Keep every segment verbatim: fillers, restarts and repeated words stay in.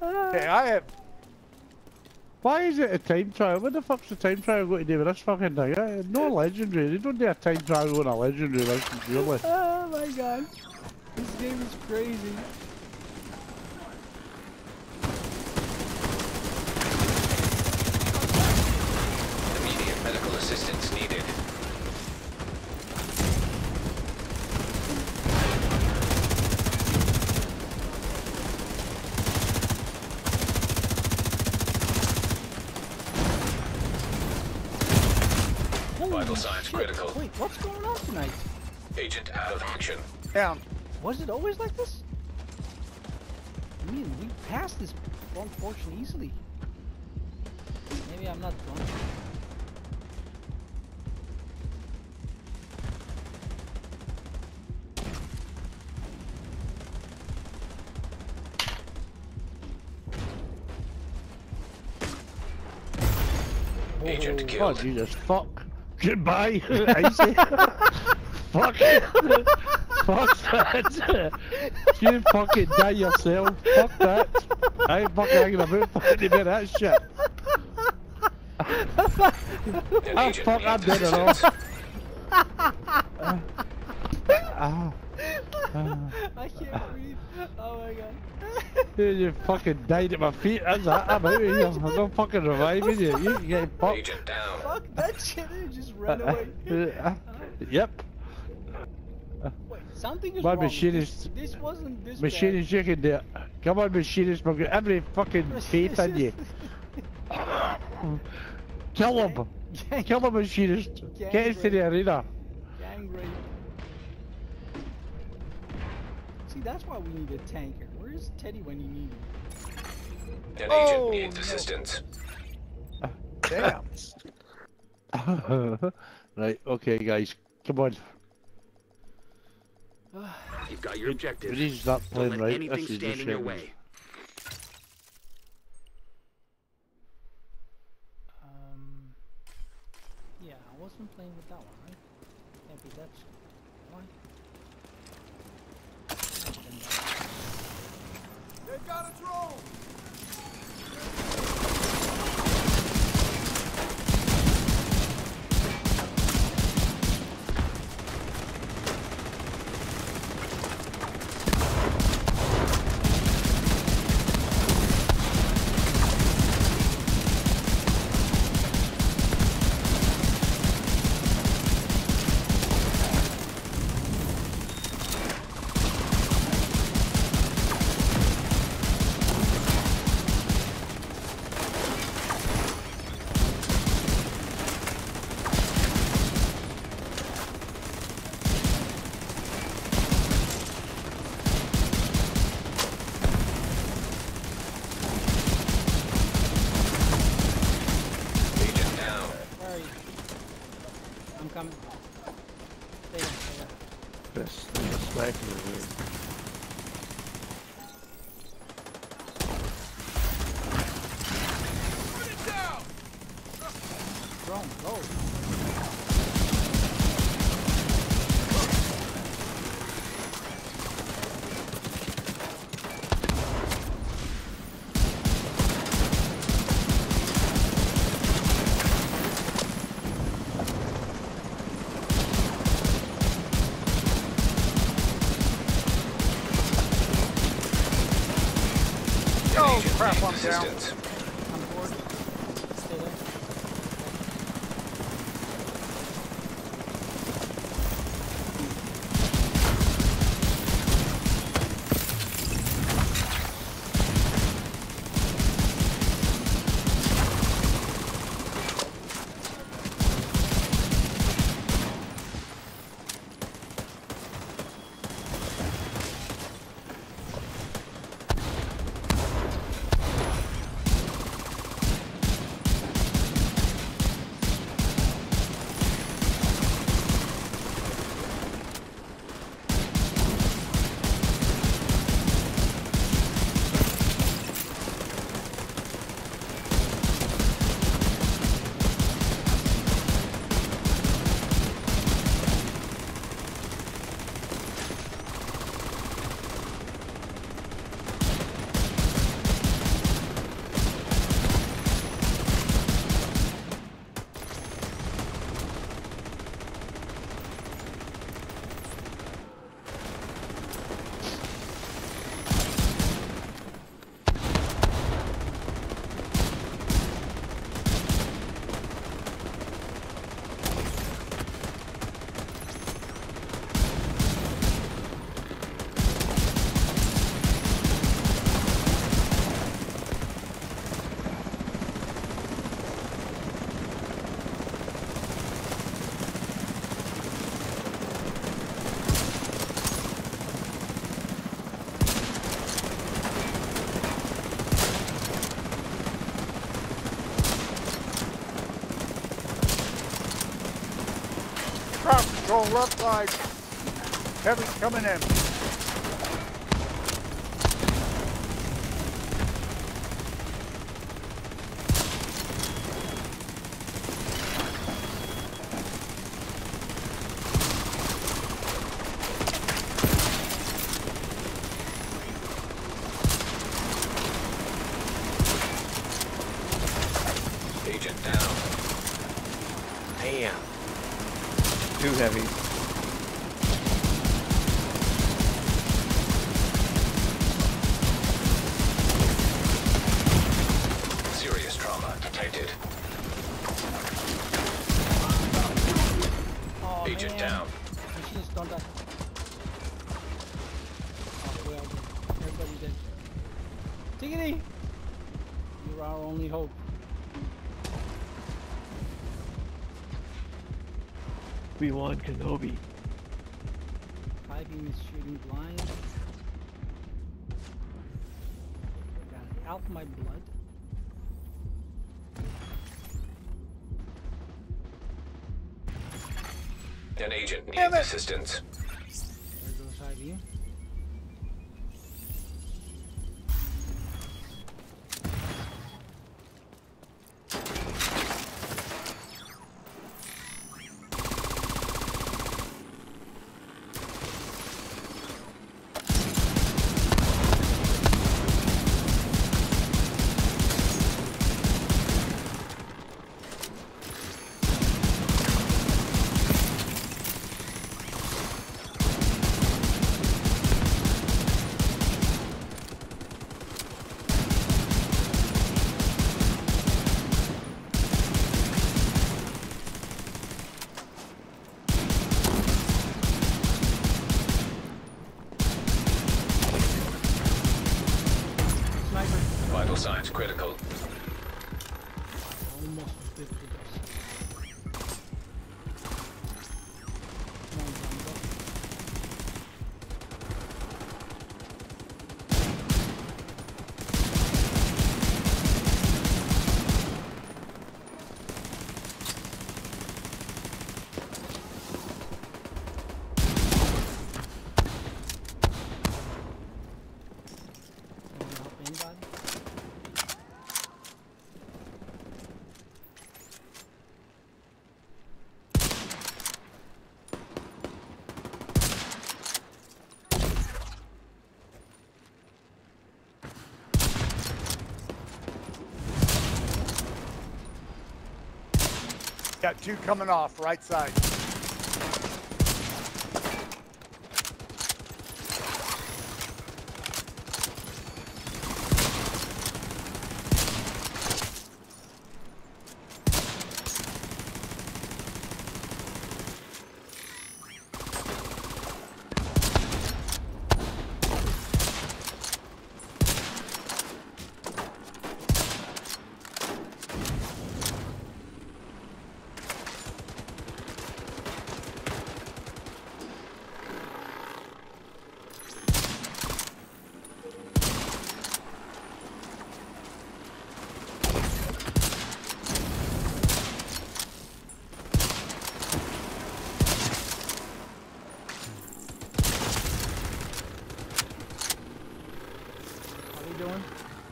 Hey, I have. Why is it a time trial? What the fuck's the time trial going to do with this fucking thing? Eh? No legendary. They don't do a time trial on a legendary license, really. Oh my god. This game is crazy. Immediate medical assistance needed. Vital signs critical. Wait, what's going on tonight? Agent out of action. Down. Was it always like this? I mean, we passed this one portion easily. Maybe I'm not drunk. Agent Oh, killed. Jesus, fuck. Goodbye, I C Y. Fuck it. Fuck that. You fucking die yourself. Fuck that. I ain't fucking hanging about fucking about that shit. An Ah, agent fuck, I'm needs dead at all. assistance. Ah. Ah. I can't breathe. Oh my god. You fucking died at my feet, that's that. I'm out of here. I'm not fucking reviving you. You can get fucked. Agent down. Fuck that shit, it just ran away. Uh, yep. Wait, something is My wrong. machinist. This, this wasn't this Machinist, you can do it. Come on, machinist, we've got every fucking faith in you. Kill him. Gang, Kill the machinist. Gang Get into the arena. gang rape. See, that's why we need a tanker. Where's Teddy when you need him? An Oh, agent needs no. assistance. Damn. Right, okay, guys. Come on. You've got your objective. We need to start Don't playing let right. anything This is stand just in your shit. way. Um, yeah, I wasn't playing with that one, right? Can't be that one. They've got a drone. Agent down. Where are you? I'm coming. Stay there, stay there. This is a sniper. Drone, go. An Oh, agent crap, needs I'm down. assistance. I'm bored. Stay there. Control left side. Heavy coming in. Agent down. Damn. Too heavy. Serious trauma detected. Oh, Agent man. down. Machinist, don't die. Oh, well, everybody dead. Tickity! You're our only hope. We won Kenobi. Piping is shooting blind. Got out my blood. An agent needs Damn it. assistance. There goes I V. Sniper. Vital signs critical. Almost bit with us. Come on, John, go. Wanna help anybody? Got two coming off, right side. How we doing?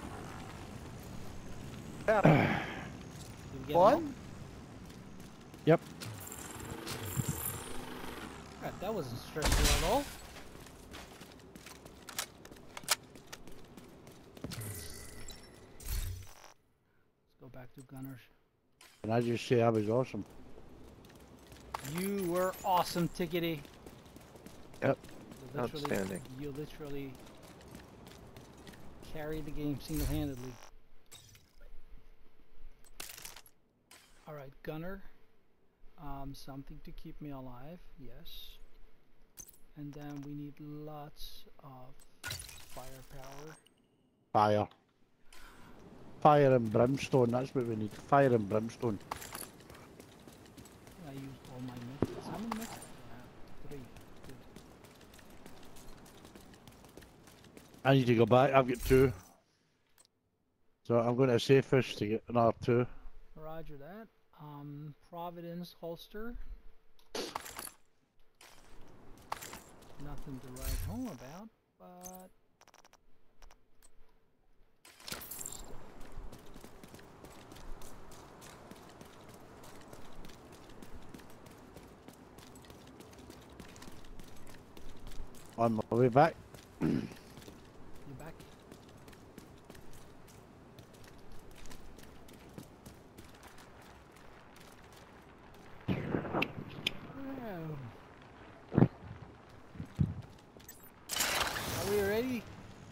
Happened. Did we get What? help? Yep. God, that wasn't stressful at all. Let's go back to gunners. And I just say I was awesome. You were awesome, Tickity. Yep. You literally- Outstanding. You literally carried the game single-handedly. Alright, gunner. Um, something to keep me alive, yes. And then we need lots of firepower. Fire. Fire and brimstone, that's what we need. Fire and brimstone. I used all my methods. How many methods do I have? Three. Good. I need to go back, I've got two. So I'm going to save fish to get another two. Roger that. Um, Providence holster. Nothing to write home about, but On my way back. you back? Oh. Are we ready?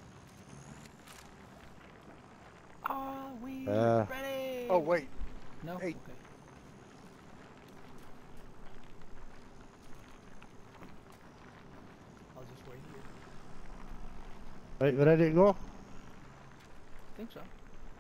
Are we Uh. ready? Oh, wait. No? Hey. Okay. I'll just wait here. Right, we ready to go? I think so.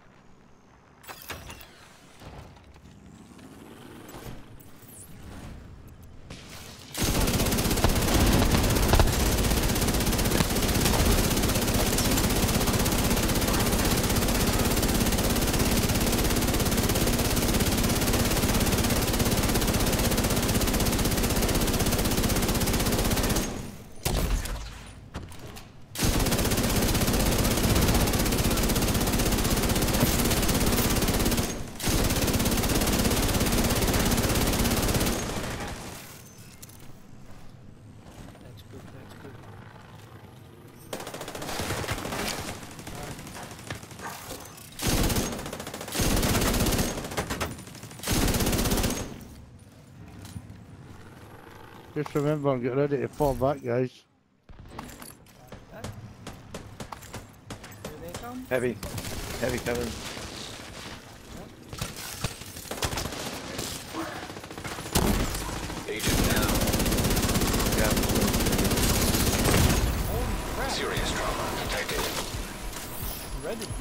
That's good, that's good. Just remember and get ready to fall back, guys. Alright, that. Here they come. Heavy. Heavy coming. Agent down. Yeah. Holy crap. Serious trauma detected. Shredded me.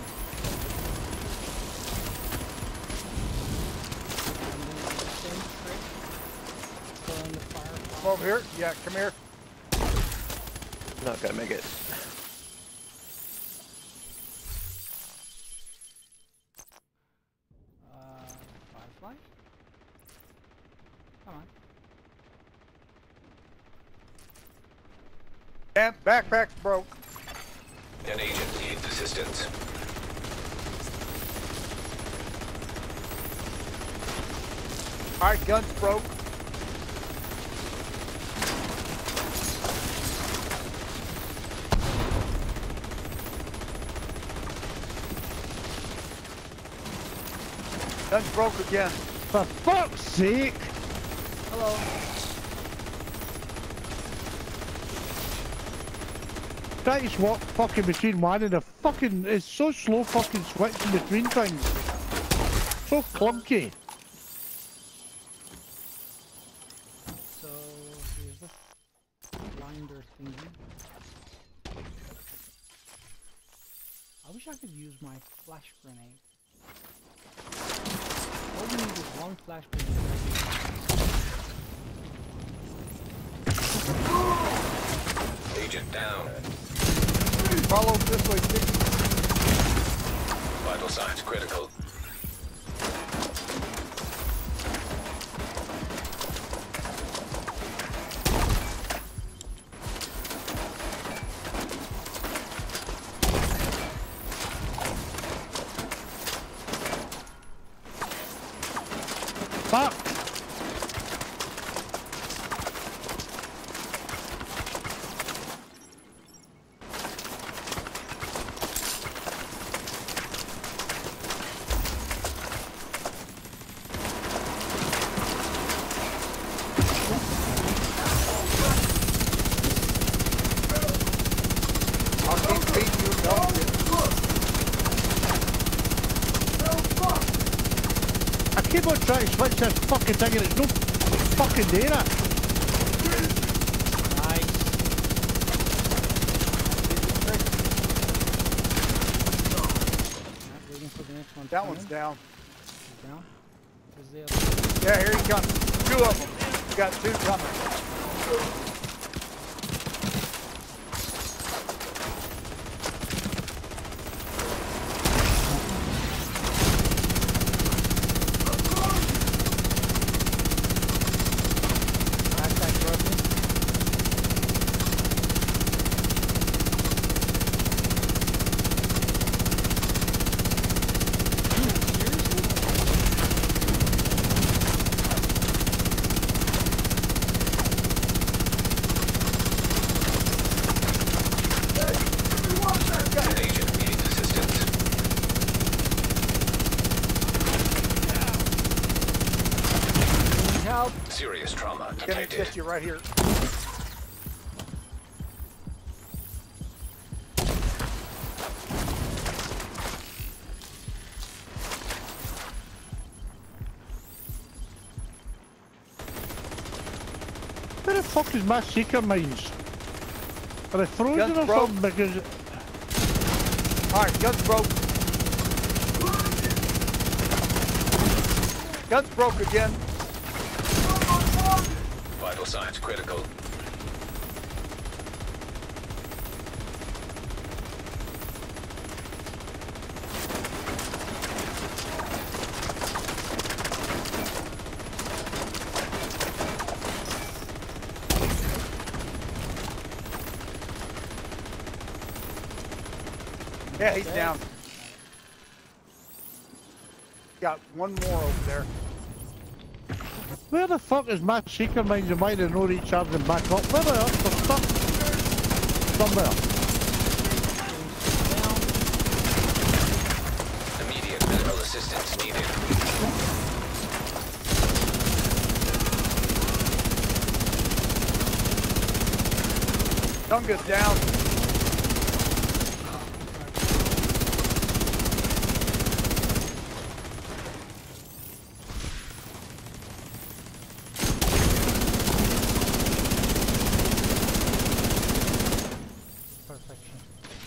I'm gonna do the same trick. Throwing the fire. Come over here. Yeah, come here. Not gonna make it. Uh, firefly? Come on. And backpack's broke. An agent needs assistance. All right, gun's broke. Gun's broke again. For fuck's sake! Hello. Try to swap fucking between one and a fucking. It's so slow fucking switching between things. So clunky. So, here's the blinder thingy. I wish I could use my flash grenade. All we need is one flash grenade. Agent down. Follow this way, Tickitty. Vital signs critical. Fuck! I'll keep beating you. Don't get I keep on trying to switch this fucking thing and it's no fucking doing it. Nice. Not waiting for the next one. to That come one's in. down. He's down. Where's the other? Yeah, here he comes. Two of them. You got two coming. Backpack broken. Serious trauma Gonna detected. get you right here. Where the fuck is my seeker mines? Are they frozen Guns or broke. something? Because Alright, guns broke. Guns broke again. Vital signs critical. Yeah, he's down. Got one more over there. where the fuck is my seeker mines and why they're not recharging back up? Where are they up? They're stuck somewhere. Immediate medical assistance needed. Tunga's down. Perfection.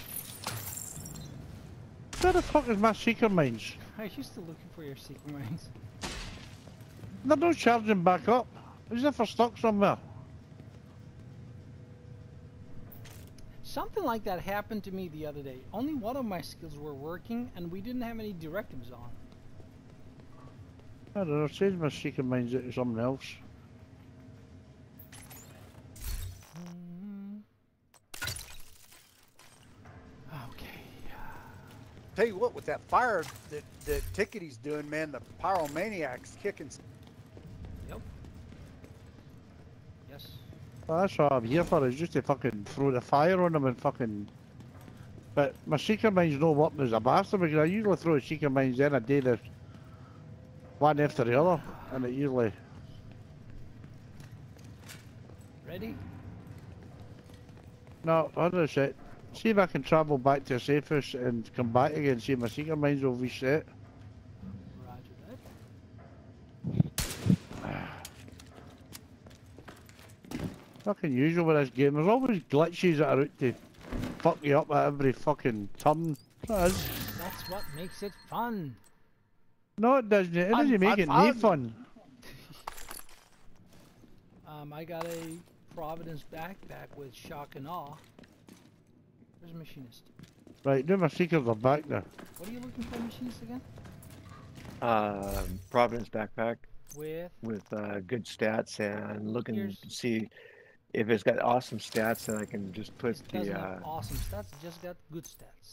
Where the fuck is my seeker mines? Are you still looking for your secret mines? They're not charging back up. As if they're stuck somewhere. Something like that happened to me the other day. Only one of my skills were working and we didn't have any directives on. I don't know, change my seeker mines into something else. Mm. Okay. Tell you what, with that fire that, that Tickitty's doing, man, the pyromaniac's kicking. Yep. Yes. Well, that's what I'm here for, is just to fucking throw the fire on them and fucking... But my seeker mines don't work as a bastard because I usually throw the seeker mines in a day that's one after the other, and it usually... Ready? No, hold on a sec. See if I can travel back to a safe house and come back again, see if my seeker mines will reset. Roger that. Fucking usual with this game, there's always glitches that are out to fuck you up at every fucking turn. That is. That's what makes it fun. No, it doesn't. It Fun, doesn't make fun, it no fun. fun. Um, I got a Providence backpack with shock and awe. Where's Machinist? Right, now my seekers are back there. What are you looking for, Machinist, again? Um, Providence backpack With? with uh, good stats and looking Here's- to see if it's got awesome stats, then I can just put It doesn't the. have Uh, awesome stats, it just got good stats.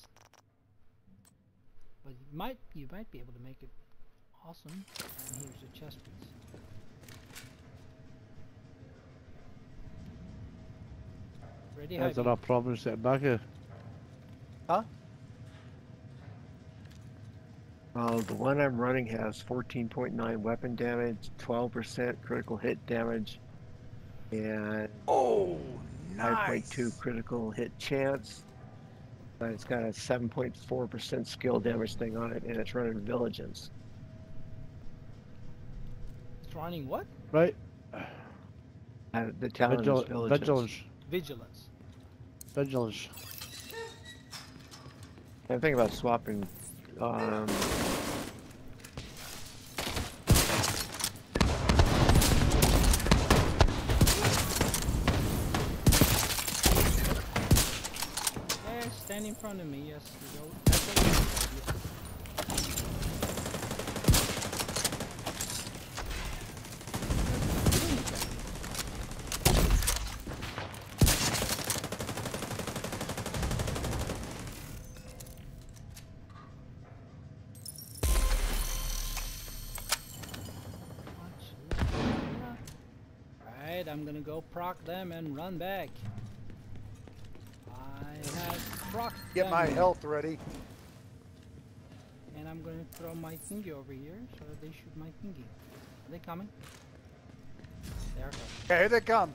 But you might, you might be able to make it awesome. And here's a chest piece. Ready, That's Hype? enough problems sitting back here. Huh? well, the one I'm running has fourteen point nine weapon damage, twelve percent critical hit damage, and Oh, five point nice. two critical hit chance. But it's got a seven point four percent skill damage thing on it, and it's running Vigilance. It's running what? Right? Uh, the talent Vigil is Vigilance. vigilance. Vigilance. Vigilance. I'm thinking about swapping. Um, Yeah, stand in front of me, yes. You go. That's a good idea. Alright, I'm gonna go proc them and run back. I have proc Get them. my health ready. And I'm gonna throw my thingy over here so that they shoot my thingy. Are they coming? They are coming. Okay, here they come.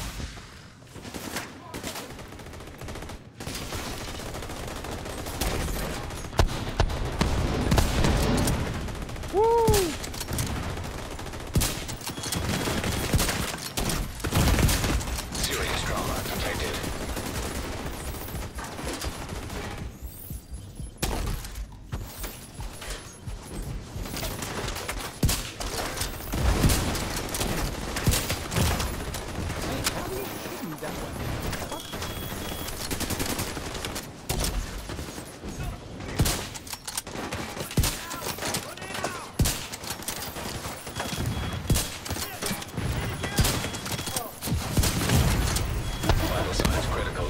Woo! Serious trauma detected. Hey, how do you shoot me that way? What? Vital signs critical.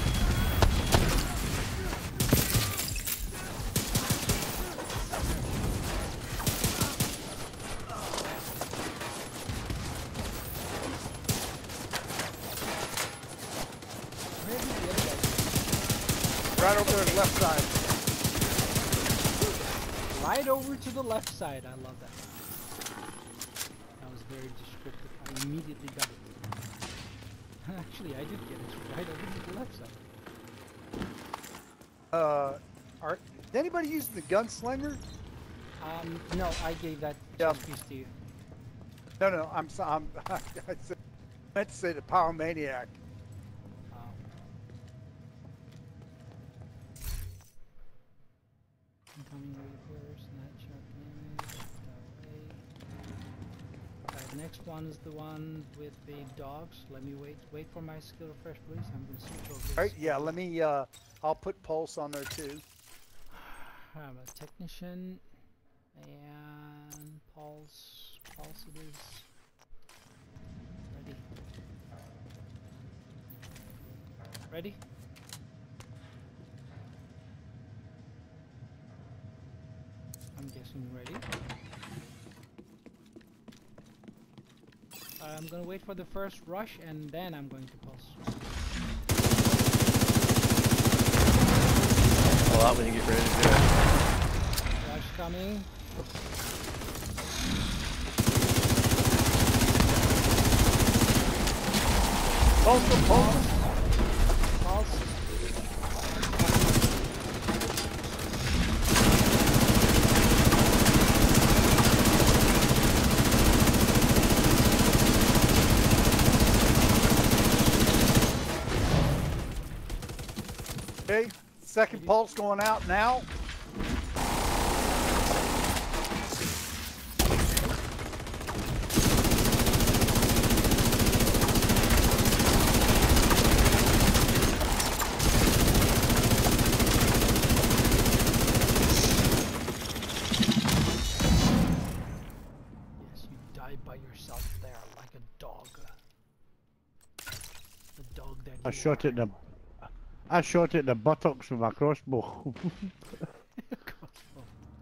Where did the other guy go? Right over there, left side. Right over to the left side. I love that. That was very descriptive. I immediately got it. Actually, I did get it right over to the left side. Uh, are is anybody using the gunslinger? Um, no, I gave that Yeah. chest piece to you. No, no, I'm so- I'm I said- meant to say the pyromaniac. Oh. Incoming reverse, not sharp damage, away. Right, next one is the one with the dogs. Let me wait wait for my skill refresh, please. I'm gonna switch over. All right, yeah. Let me. Uh, I'll put pulse on there too. I'm a technician and pulse pulse it is. Ready. Ready? I'm guessing ready. I'm gonna wait for the first rush and then I'm going to pulse. Pull out when you get ready to do it. Rush coming. Pulse, pulse. Pulse. Okay, second pulse going out now. Yes, you die by yourself there like a dog. The dog that I you shot are. it in the I shot it in the buttocks with my crossbow. Crossbow.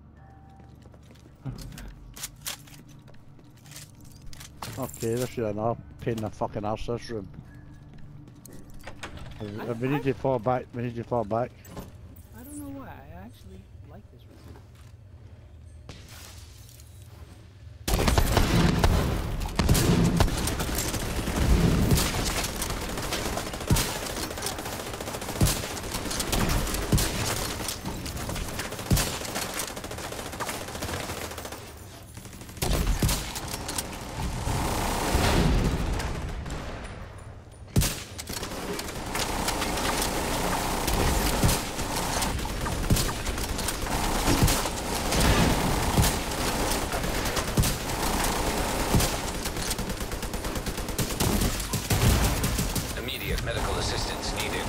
Okay, this is another pain in the fucking arse, this room. Uh, we need to fall back, we need to fall back. I don't know why. I actually like this room. Immediate medical assistance needed.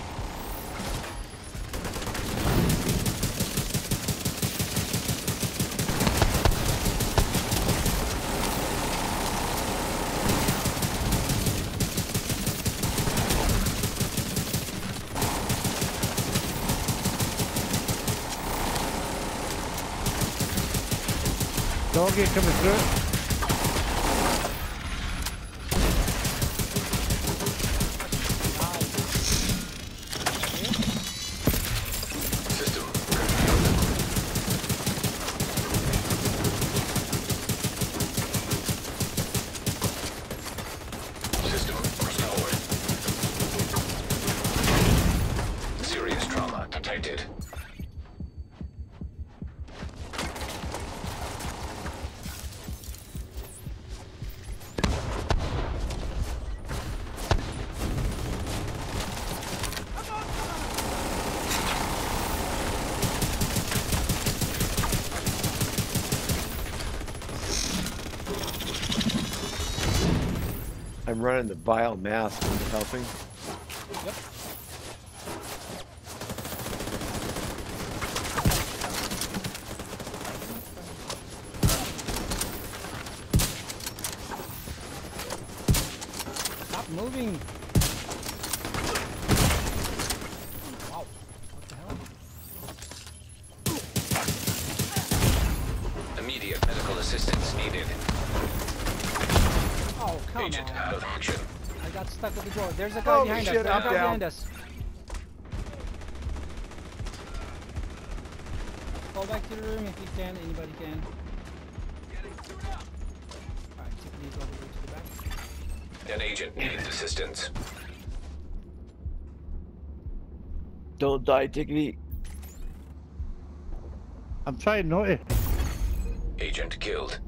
Doggy coming through. System. I'm running the vile mask and helping. Yep. Stop moving. Wow. What the hell? Immediate medical assistance needed. Oh, come Agent on. out of action. I got stuck at the door. There's a guy Holy behind shit, us. There's a I'm guy down. behind us. Fall back to the room if you can. Anybody can. Alright, Tickitty's all the way to the back. An agent needs assistance. Don't die, Tickitty. I'm trying not to. Agent killed.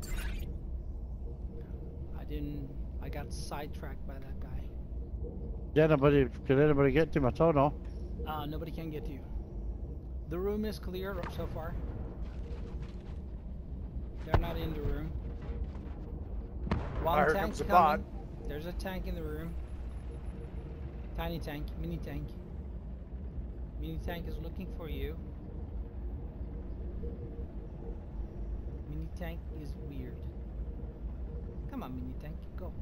I didn't. I got sidetracked by that guy. Did anybody, could anybody get to him at all? No. Uh, nobody can get to you. The room is clear so far. They're not in the room. One Here tank comes the coming. bot. There's a tank in the room. Tiny tank, mini tank. Mini tank is looking for you. Mini tank is weird. Come on, mini tank, go.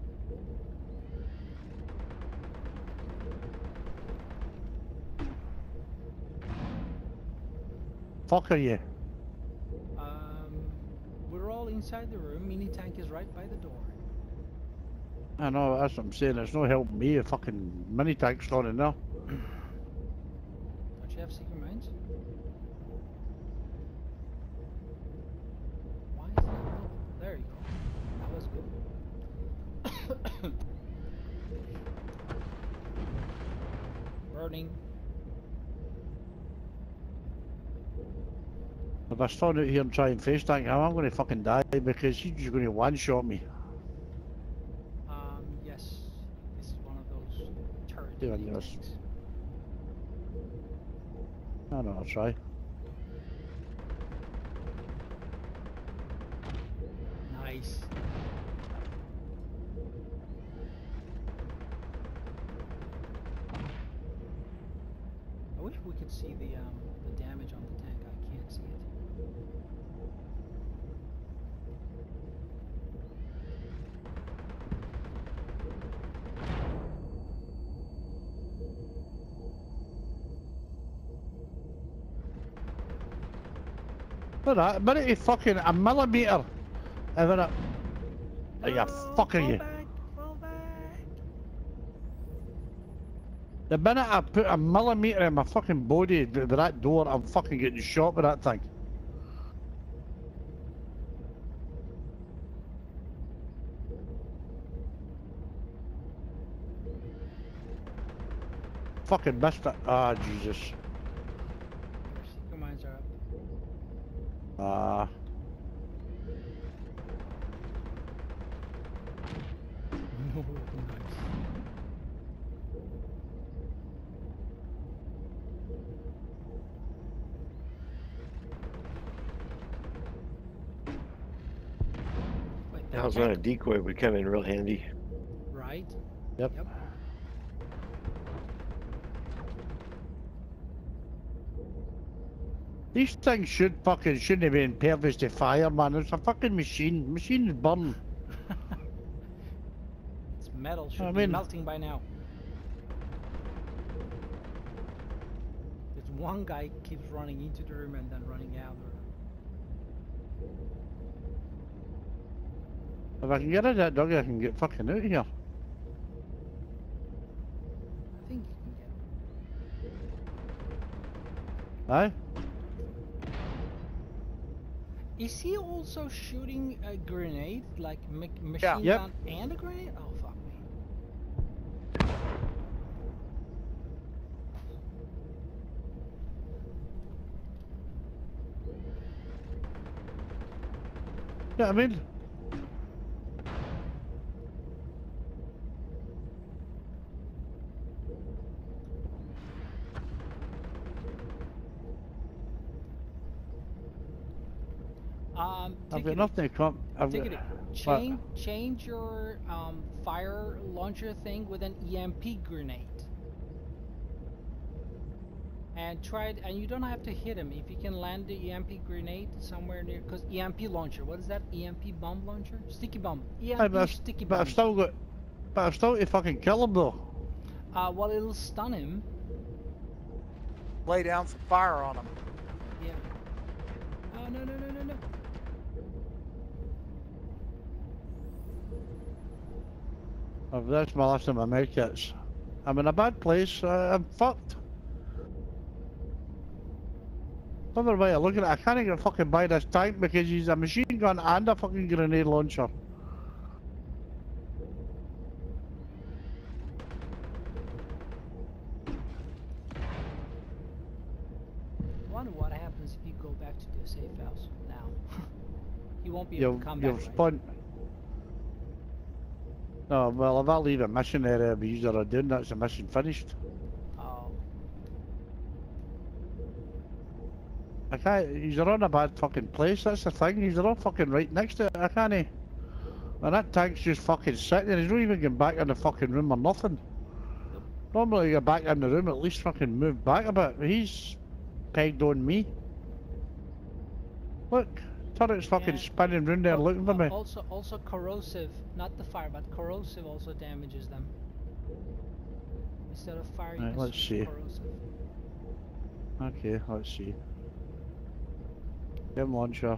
Fuck are you? Um, we're all inside the room. Mini tank is right by the door. I know, that's what I'm saying. It's no helping me. A fucking mini tank's gone in there. Don't you have secret mines? Why is it not moving? There you go. That was good. Burning. If I stand out here and try and face tank him, I'm going to fucking die because he's just going to one-shot me. Um, yes. This is one of those turret Yeah, mini yes. tanks. I know, I'll try. Nice. I wish we could see the um the damage on the tank. I can't see it. Look at that, a minute to fucking a millimetre. And then a... Are you No, fuck are fall you? back, fall back. The minute I put a millimetre in my fucking body with that door, I'm fucking getting shot with that thing. Fucking missed it. Ah, Jesus. Your secret mines are up. Ah. No, nice. Wait, that That was when a tank- decoy would come in real handy. Right? Yep. Yep. These things should fucking shouldn't have been impervious to fire, man. It's a fucking machine. Machines burn. It's metal should I be mean- melting by now. There's one guy keeps running into the room and then running out of the room. If I can get rid of that dog, I can get fucking out of here. I think you can get. Aye? Is he also shooting a grenade, like ma machine Yeah. Yep. gun and a grenade? Oh fuck me! Yeah, I mean, Um, I've got Tickitty, nothing to come. I've got, Tickitty, change change your um, fire launcher thing with an E M P grenade. And try it, and you don't have to hit him. If you can land the E M P grenade somewhere near, because E M P launcher, what is that? E M P bomb launcher? Sticky bomb. E M P Aye, but, I've, sticky but bomb. I've still got, but I've still got to fucking kill him though. Uh, well, it'll stun him. Lay down some fire on him. Yeah. Oh, no, no, no, no, no. Oh, that's my last of my medkits. I'm in a bad place. Uh, I'm fucked. Another way of looking at it, I can't even fucking buy this tank because he's a machine gun and a fucking grenade launcher. I wonder what happens if you go back to the safe house now. You won't be able You'll, to come you'll back, right? spawn. No, well, if I leave a mission area, but you are doing that's the mission finished. Oh. I can't. You're on a bad fucking place. That's the thing. You're all fucking right next to it. I can't. And that tank's just fucking sitting there. He's not even getting back in the fucking room or nothing. Nope. Normally, you're back in the room, at least fucking move back a bit. He's pegged on me. Look, turret's fucking Yeah. spinning round there Al- looking for al- me. Also, also corrosive, not the fire, but corrosive also damages them. Instead of fire, you Right, can let's switch see. to corrosive. Okay, let's see. Game launcher.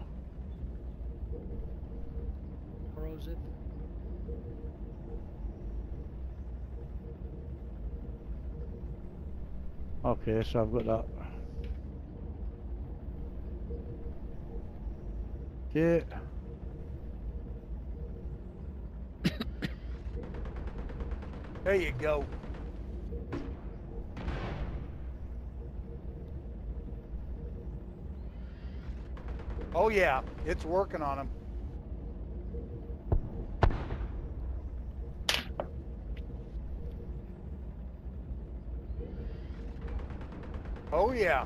Corrosive. Okay, so I've got that. Okay. There you go. Oh yeah, it's working on him. Oh yeah.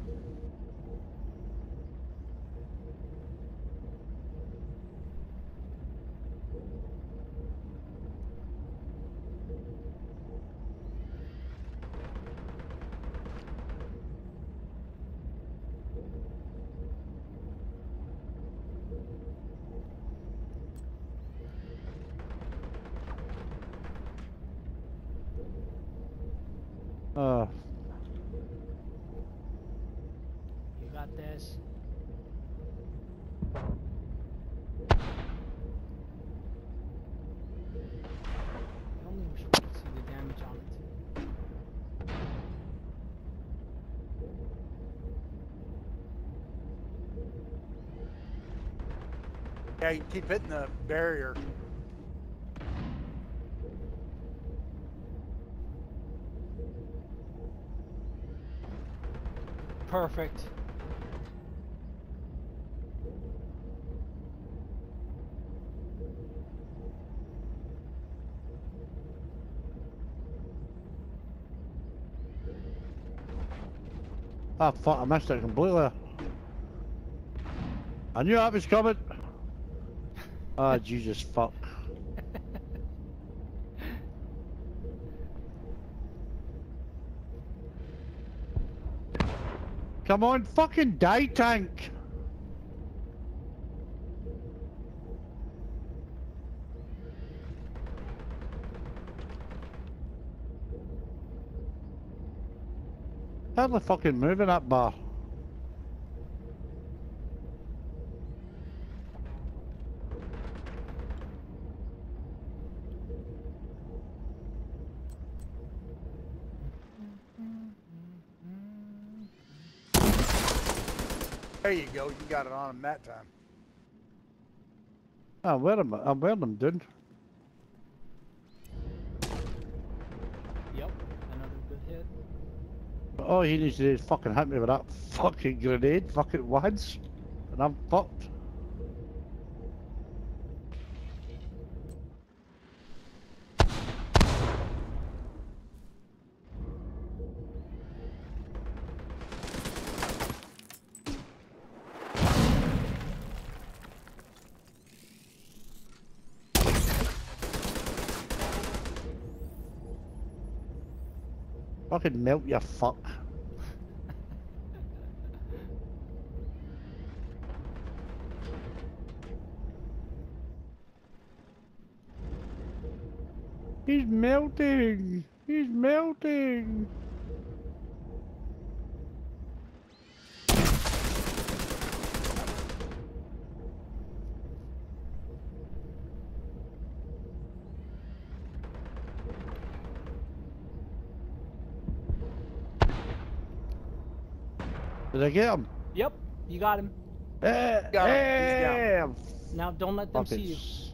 Uh, You got this. I only wish we could see the damage on it. Yeah, you keep hitting the barrier. Perfect. ah, fuck, I missed it completely. I knew that was coming. Ah, Jesus, fuck. Come on, fucking die, tank. Hardly fucking moving that bar. There you go. You got it on him that time. Ah, where am I? I'm wearing them, dude. Yep, another good hit. All he needs to do is fucking hit me with that fucking grenade, fucking once, and I'm fucked. Fucking melt, you fuck. He's melting. He's melting. Did I get him? Yep, you got him. Eh, Got him. eh, Now don't let them see fucking you. s-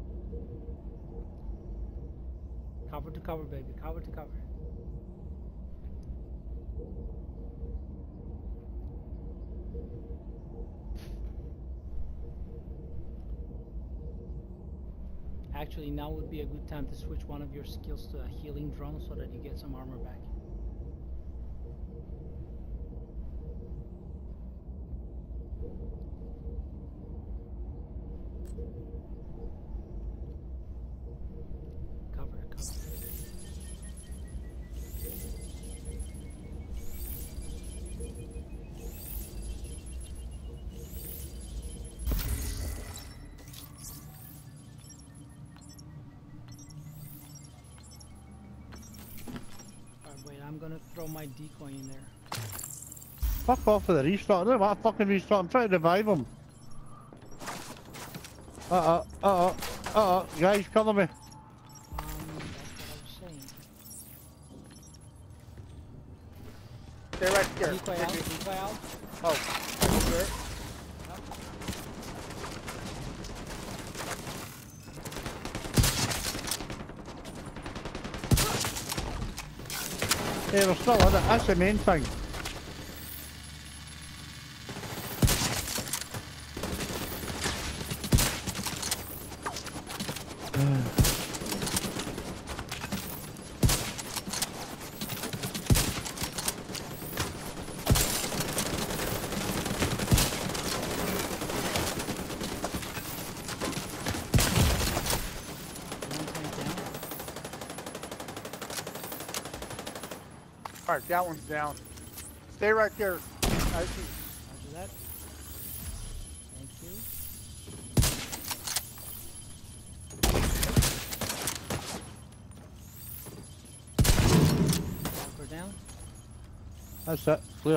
Cover to cover, baby. Cover to cover. Actually, now would be a good time to switch one of your skills to a healing drone so that you get some armor back. Cover, cover. Alright, wait, I'm gonna throw my decoy in there. Fuck off with the restart. I don't want a fucking restart. I'm trying to revive him. Uh uh, uh uh, uh uh. Guys, cover me. Um, that's what I was saying. Stay right there. Decoy out, decoy out. Oh, okay. Hey, we're still in it. That's the main thing. All right, that one's down. Stay right there. I see. Roger that. Thank you. Walker down. That's it. Clear.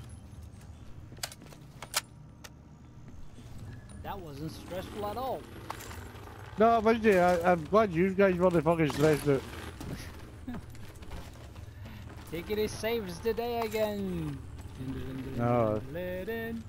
That wasn't stressful at all. No, but yeah, I, I'm glad you guys were the fucking stressed out. Tickitty saves the day again. No. Let in.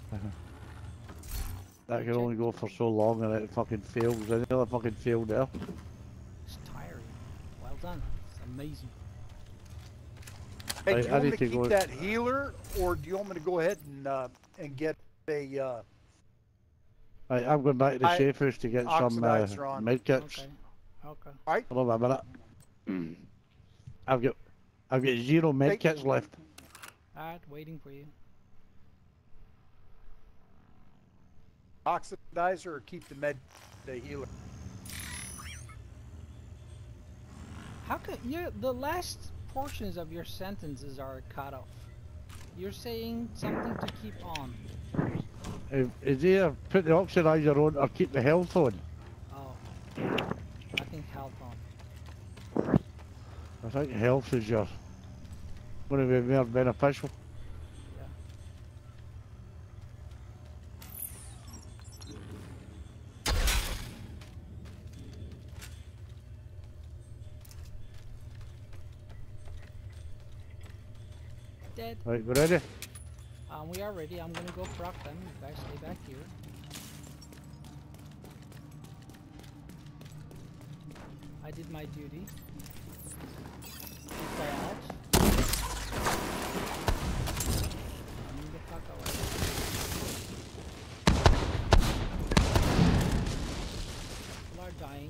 That can only go for so long and it fucking fails. I nearly fucking failed there. It's tiring. Well done. It's amazing. Hey, I- do you I want me need to to keep go- that healer, or do you want me to go ahead and uh, and get a uh, Right, I'm going back to the I- safe house to get some uh, oxidizer on. med kits. Okay. Okay. right? Hold on a minute. I've got, I've got zero med Take- kits left. Alright, waiting for you. Oxidizer, or keep the med, the healer? How can you? The last portions of your sentences are cut off. You're saying something to keep on. If, is either put the oxidizer on or keep the health on. Oh. I think health on. I think health is your going to be more beneficial. Yeah. Dead. Right, we ready? Um, we are ready. I'm gonna go proc them. You guys stay back here. I did my duty. Stay out. Move the fuck away. People are dying.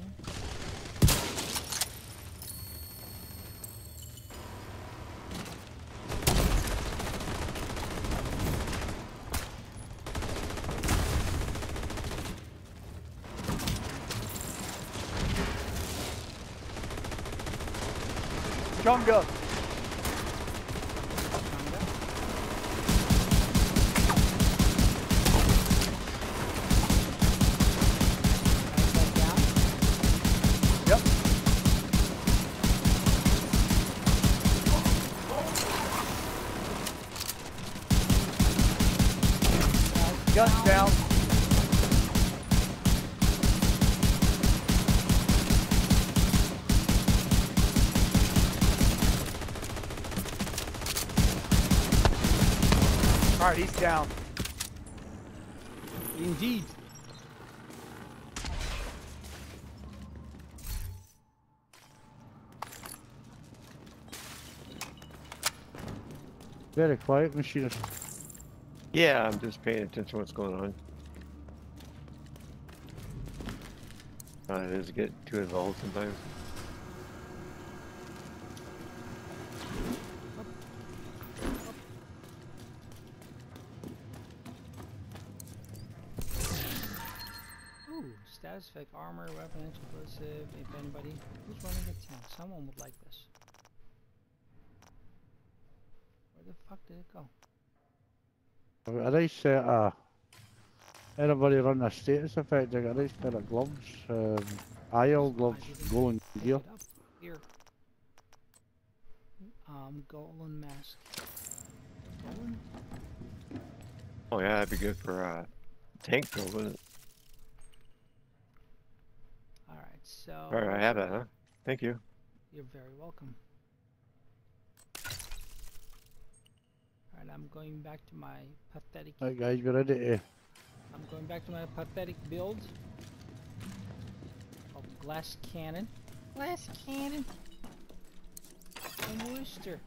Gunga. gun's down. All right, he's down. Indeed. Very quiet, machinist. Yeah, I'm just paying attention to what's going on. Uh, it does get too involved sometimes. Ooh, status effect, armor, weapon, explosive. If anybody who's running a tank, someone would like this. Where the fuck did it go? I've got a nice set of... Anybody run a status effect, I got a nice pair of gloves. Um, I L gloves, golden Pick gear. it up. Here. Um, golden mask. Golden? Oh yeah, that'd be good for uh, tank build, wouldn't it? Alright, so... Alright, I have that, huh? Thank you. You're very welcome. Alright, I'm going back to my pathetic... Right guys, we're ready to... I'm going back to my pathetic build of glass cannon. Glass cannon! And Worcester.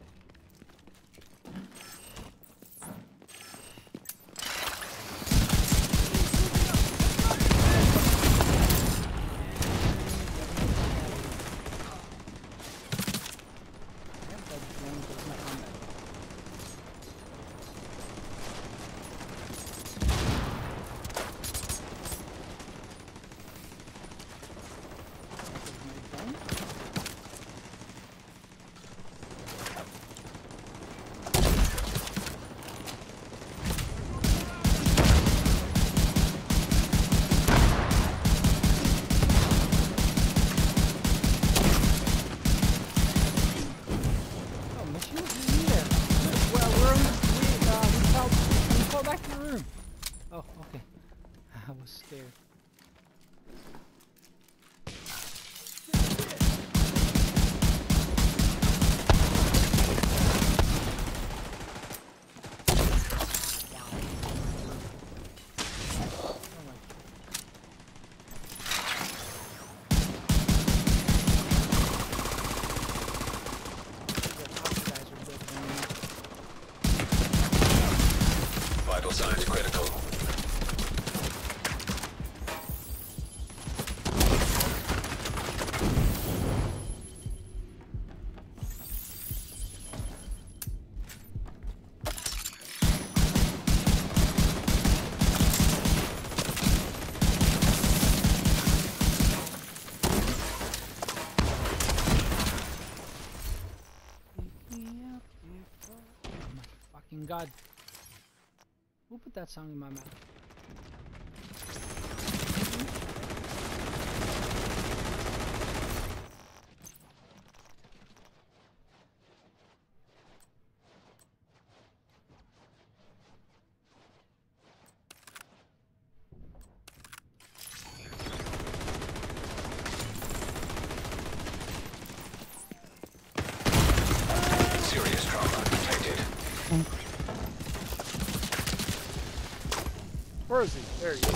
Scared. Vital signs critical. God. Who put that song in my mouth? Serious trauma detected. Where is he? There he is.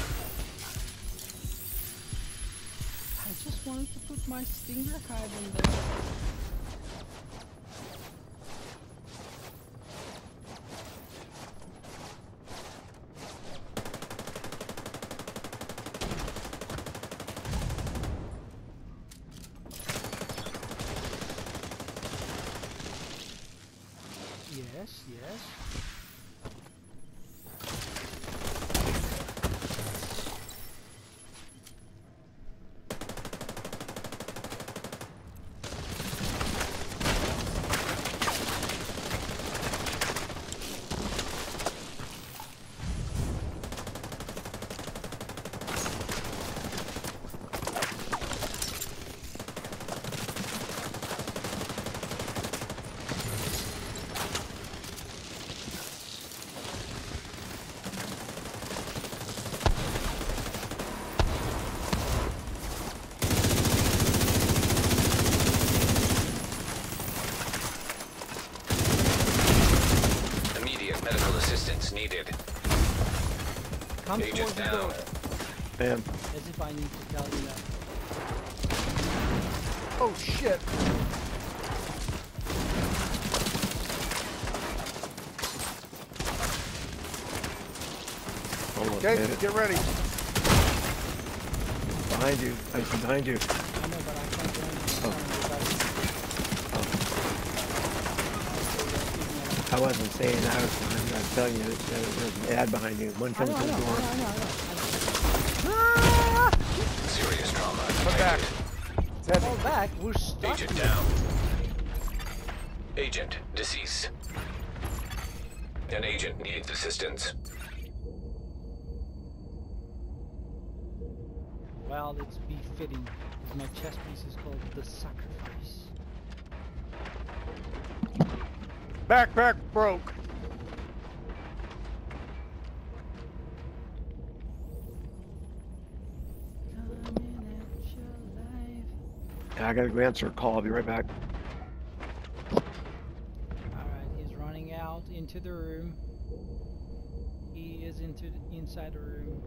I just wanted to put my stinger hive in there. Yes, yes. needed. Come Agent towards the down. door. Bam. As if I need to tell you that. Oh shit! Almost Okay, made it. get ready. Behind you. I see behind you. I know, but I can't do anything. Oh. Oh. I wasn't saying that. I was, I'm not telling you that there's an ad behind you. One I coming know, I to know, the door. I know, I know, I know. Serious trauma Come back. detected. It's heavy. Fall back, we're stuck. Agent down. Agent deceased. An agent needs assistance. Well, it's befitting, because my chest piece is called the sacrifice. Backpack broke. Coming at your life. Yeah, I gotta go answer a call. I'll be right back. Alright, he's running out into the room. He is into the, inside the room.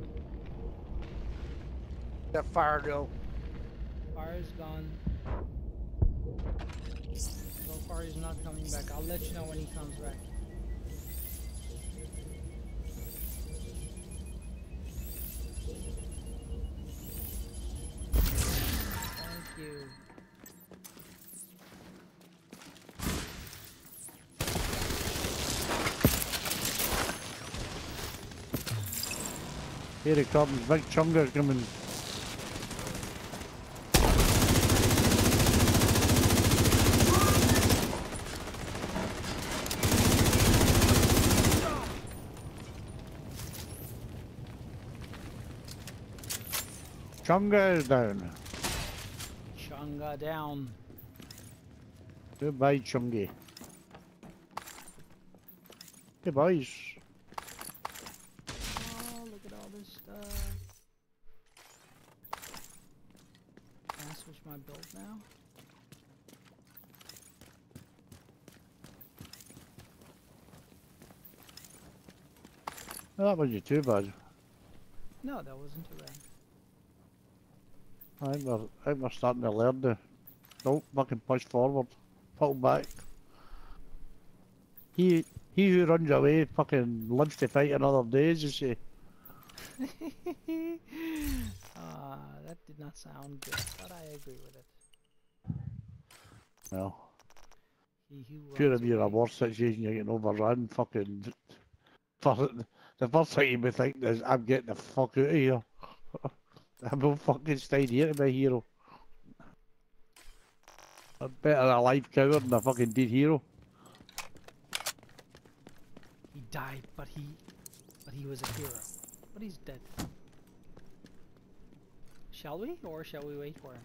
That fire go. Fire's gone. So far he's not coming back. I'll let you know when he comes back. Thank you. Here he comes, big chunga coming. Chunga is down. Chunga down. Goodbye, Chungy. Hey, boys. Oh, look at all this stuff. Can I switch my build now? Oh, that wasn't too bad. No, that wasn't too bad. I think we're, I think we're starting to learn to don't fucking push forward, pull back. He he who runs away fucking lives to fight another day, as you say. Ah, that did not sound good, but I agree with it. Well, He who if you're runs in a away. war situation, you're getting overrun, fucking. First, the first thing you would think is, I'm getting the fuck out of here. I'm not fucking staying here to be a hero. I'm better a live coward than a fucking dead hero. He died, but he, but he was a hero. But he's dead. Shall we, or shall we wait for him?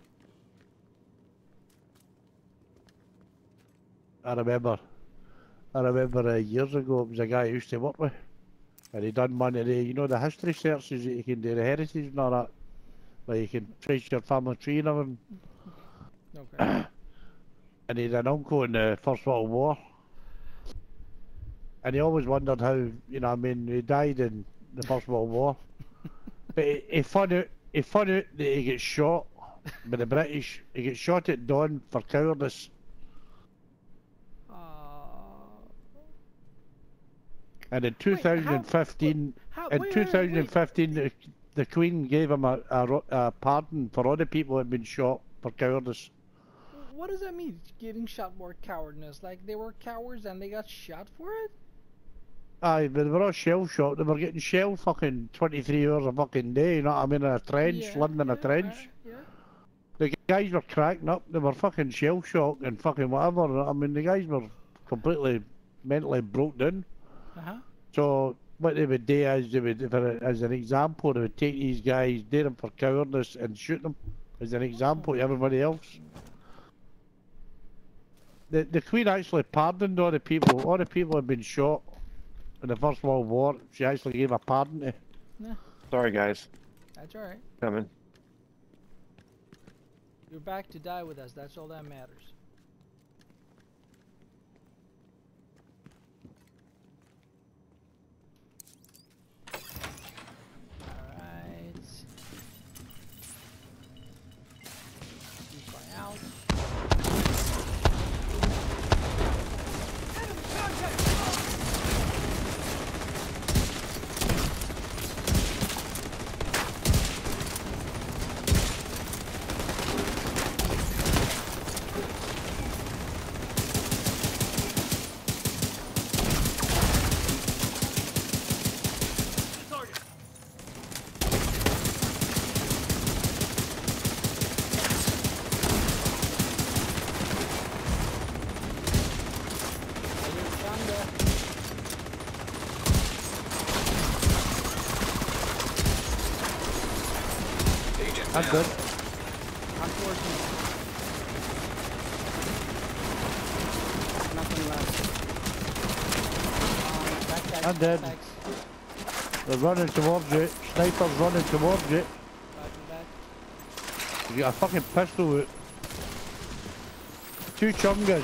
I remember, I remember uh, years ago, it was a guy I used to work with, and he done one of the, you know, the history searches that you can do, the heritage and all that, where you can trace your family tree and everything. Okay. And he had an uncle in the First World War, and he always wondered how, you know, I mean, he died in the First World War, but he, he found out, he found out that he gets shot by the British. He gets shot at dawn for cowardice. Uh, And in two thousand fifteen, how, in wait, wait, wait, wait. two thousand fifteen, the, the Queen gave him a, a, ro- a pardon for all the people who had been shot for cowardice. What does that mean? Getting shot for cowardness? Like they were cowards and they got shot for it? Aye, but they were all shell shocked. They were getting shelled fucking twenty-three hours a fucking day, you know what I mean, in a trench, Yeah, living in yeah, a trench. uh, yeah. The guys were cracking up, they were fucking shell shocked and fucking whatever. I mean, the guys were completely mentally broke down. Uh-huh. So, what they would do is, they would, for, as an example, they would take these guys, dare them for cowardice and shoot them as an example to everybody else. The, the Queen actually pardoned all the people, all the people had been shot in the First World War. She actually gave a pardon to. Yeah, Sorry, guys. that's alright. Coming. You're back to die with us, that's all that matters. I'm down. good. I'm forcing. Nothing left. Um, backpacks, I'm dead. backpacks. They're running towards you. Snipers running towards you. Roger that. You got a fucking pistol out. Two chungas.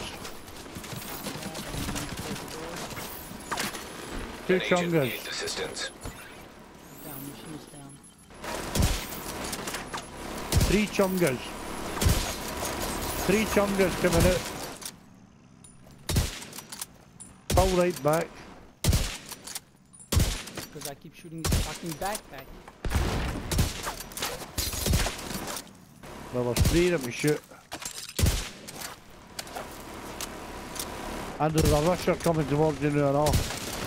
Two An agent chungas. needs assistance. Down, machine's down. Three chungas. Three chungas coming out. Fall right back. Because I keep shooting this fucking backpack. Well, there's three of them to shoot. And there's a rusher coming towards you now and all.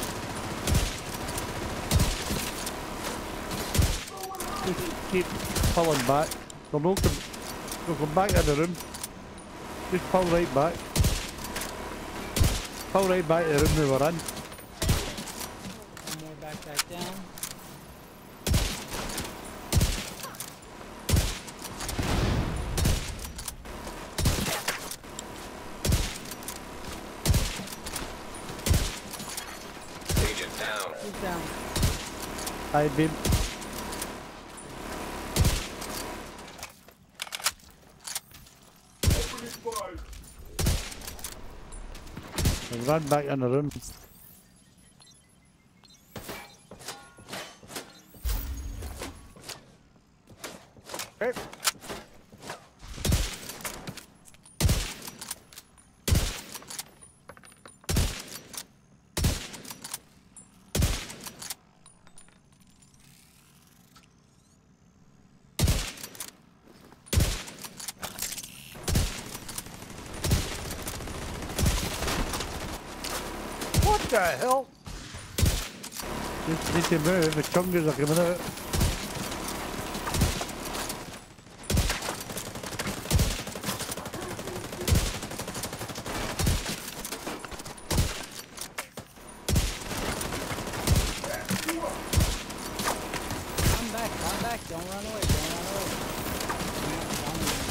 Just keep pulling back. They'll no come, they'll come back in the room. Just pull right back. Pull right back to the room we were in. One more backpack down. Agent down. Who's down? I beam. And run back in the room. Hey, what the hell? Just need to move, the chungas are coming out. Come back, come back. Don't run away, don't run away. I'm not done yet.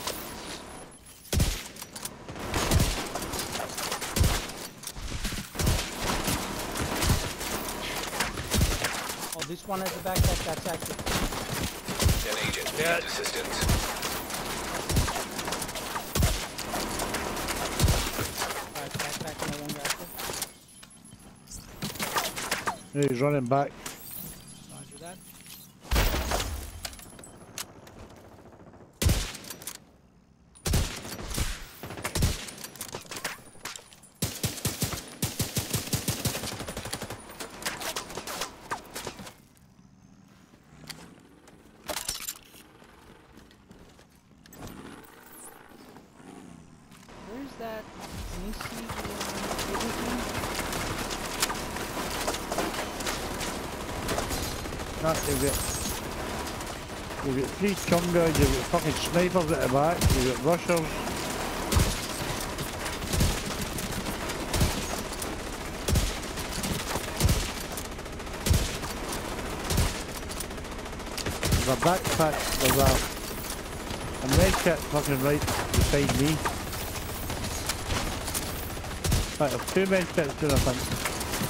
Oh, this one has a backpack that's active. An agent needs assistance. Alright, backpack no longer active. He's running back. Roger that. Where's that? Can you see the uh, everything? Nah, you've got, you've got three chungas, you've got fucking snipers at the back, you've got rushers. There's a backpack, there's a, a medkit fucking right beside me. Right, there's two medkits there, I think.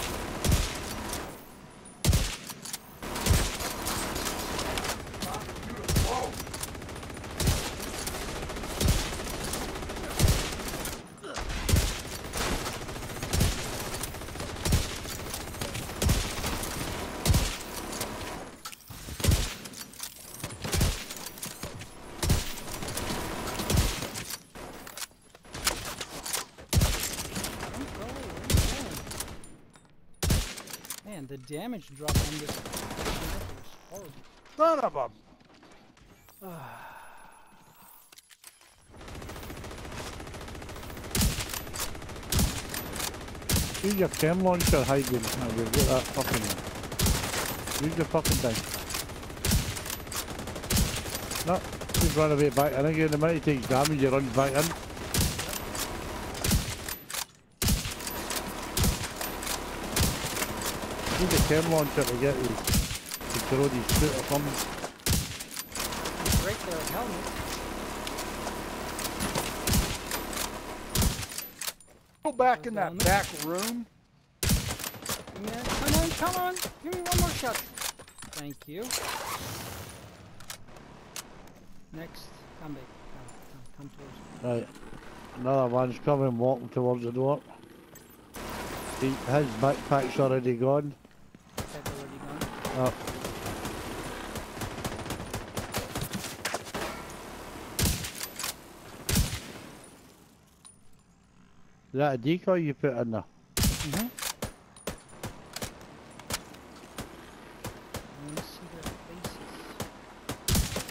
Man, the damage drop on this is horrible. Son of a... Use your chem launcher hiding. Now we've got that fucking one. Use the fucking thing. No, just run away back. I think the minute he takes damage, he runs back in. Use the chem launcher to get his, to throw his suit or something. break their helmet. Go back There's in the that helmet. back room. Yeah, come on, come on. Give me one more shot. Thank you. Next, come back. Come, come, come towards me. Right. Another one's coming, walking towards the door. He, his backpack's already gone. Backpack already gone. Oh. Is that a decoy you put in there? Mm-hmm. I want to see their faces.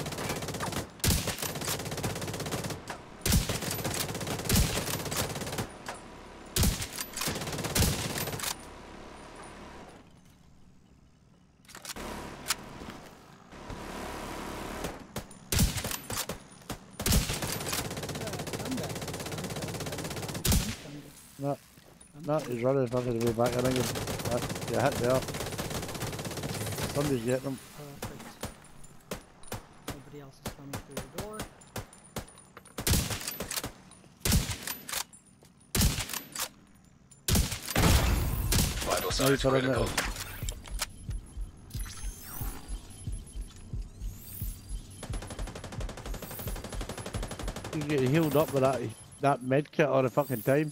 No, no, he's running fucking way back. I think he's, uh, you hit there. Somebody's getting him. Perfect. Nobody else is coming through the door. Vital No, signs he's running critical. there. He's getting healed up with that, that med kit all the fucking time.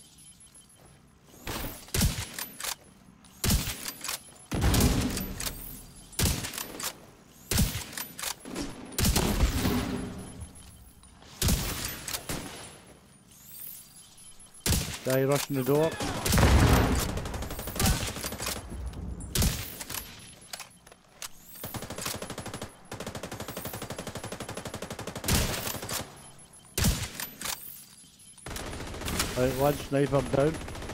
Guy rushing the door. Right, one sniper down.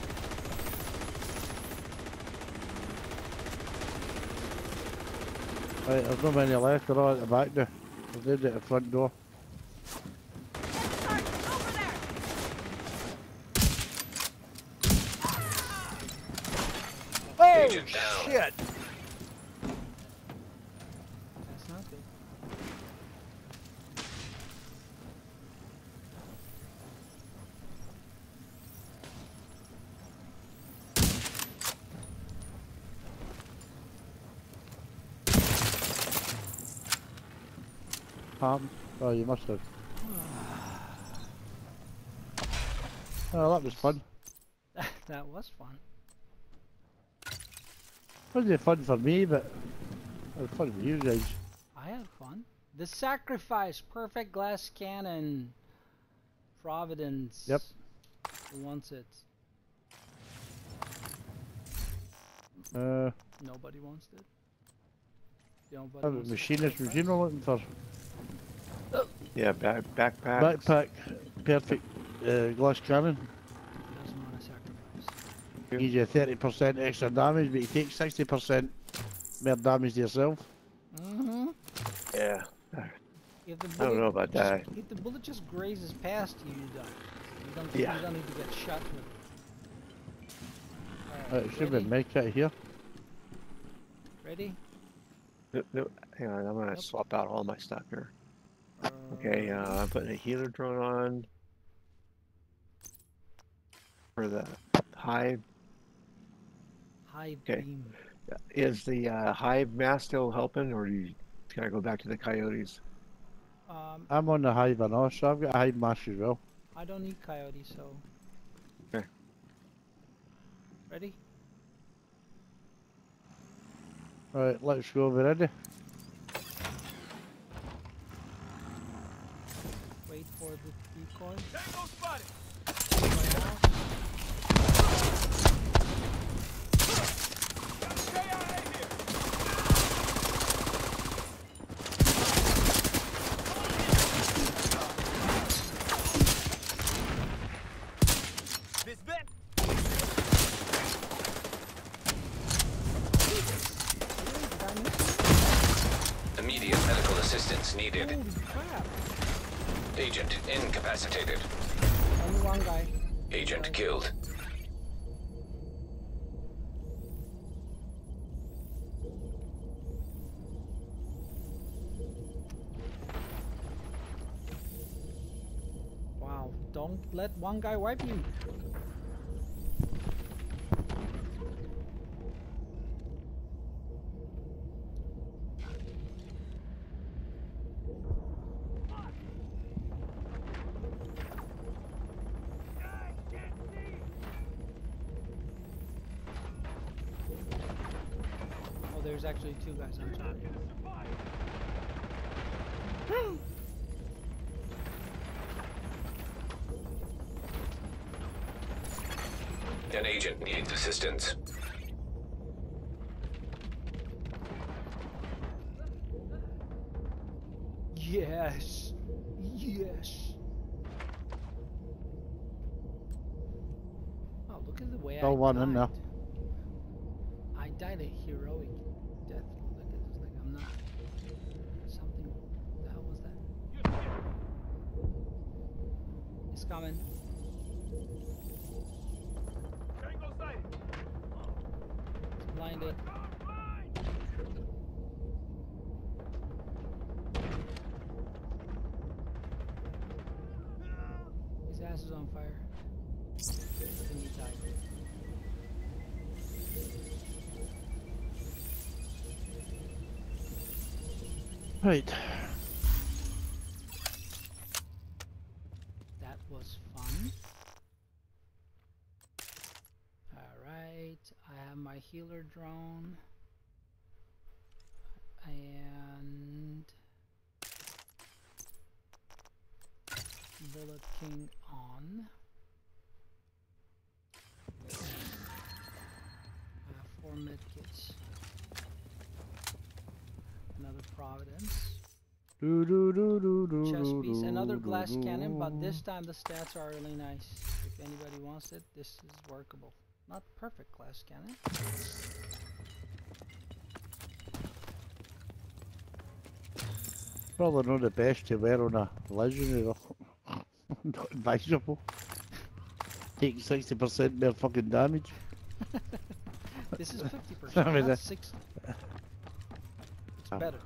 Right, there's not many left, they're all at the back now. They're dead at the front door. Oh Agent down. shit! That's not good. Pardon? Oh, you must have. Oh, that was fun. That was fun. Wasn't fun for me, but it was fun for you guys. I had fun. The sacrifice, perfect glass cannon. Providence. Yep. Who wants it? Uh, Nobody wants it. Nobody what wants machinist the machine we're looking for. Yeah, back backpack. Backpack, perfect uh, glass cannon. Doesn't want to sacrifice. Gives you thirty percent extra damage, but you take sixty percent more damage to yourself. Mm-hmm. Yeah. If the I don't bullet know about just, that. If the bullet just grazes past you, you die. You don't, Yeah. you don't need to get shot with it. Uh, Alright, it should ready? be make kit here. Ready? No, no, hang on, I'm gonna Nope. swap out all my stuff here. Okay, Uh, uh, I'm putting a healer drone on for the hive. Hive Okay. beam. Is the uh, hive mask still helping, or do you gotta go back to the coyotes? Um, I'm on the hive and all, so I've got a hive mask as well. I don't need coyote, so. Okay. Ready? Right, let's go, we ready? Wait for the decoy. Tango spotted. Right now. Stay out of here. This bet. Immediate medical assistance needed. Holy crap! Agent incapacitated. Only one guy. Agent Right. killed. Don't let one guy wipe you. Oh, there's actually two guys. I'm sorry. An agent needs assistance. Yes. Yes. Oh, look at the way Still I one died. in there. I died a heroic death. Look at this. Like I'm not something. The hell was that? It's coming. It's blinded. His ass is on fire. I think he died. Right. That was fun. Alright, I have my healer drone. And Bullet King on. I have four medkits. Another Providence. Do, do, do, do, do, Chest do, piece, do, another do, glass do. cannon, but this time the stats are really nice. If anybody wants it, this is workable. Not perfect glass cannon. Probably not the best to wear on a legendary though. Not advisable. Take sixty percent more fucking damage. This is fifty percent, I mean, not that- sixty. It's Oh. better.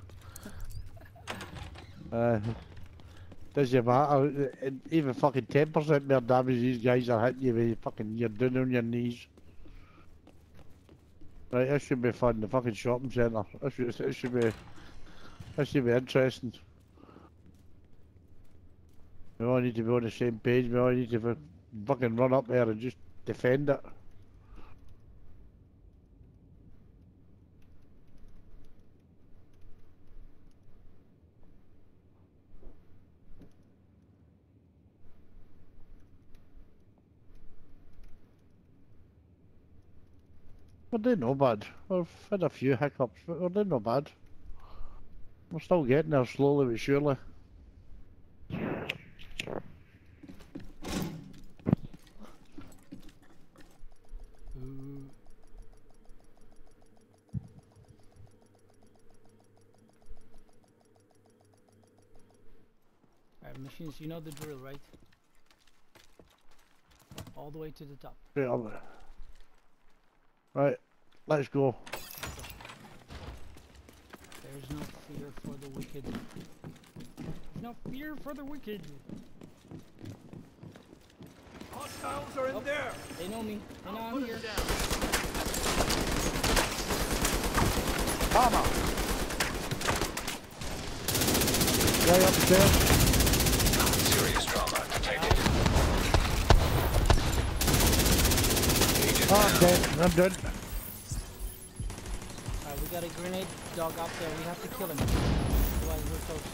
Uh, does you matter? Uh, Even fucking ten percent more damage these guys are hitting you when you fucking you're down on your knees. Right, this should be fun. The fucking shopping centre. This should, this should be. This should be interesting. We all need to be on the same page. We all need to fucking run up there and just defend it. We're doing no bad. We've had a few hiccups, but we're doing no bad. We're still getting there slowly but surely. Ooh. Alright, machines, you know the drill, right? All the way to the top. Right up there. Right, let's go. There's no fear for the wicked. No fear for the wicked. Hostiles are in Oh, there. They know me. They know I'm Put here. them down. Mama. Guy up there. Serious trauma detected. Agent Oh, I'm down. dead. I'm dead. Alright, we got a grenade dog up there. We have to kill him. Otherwise we're toast.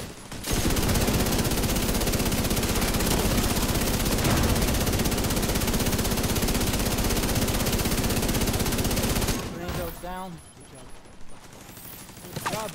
Grenade dog down. Good job. Good job.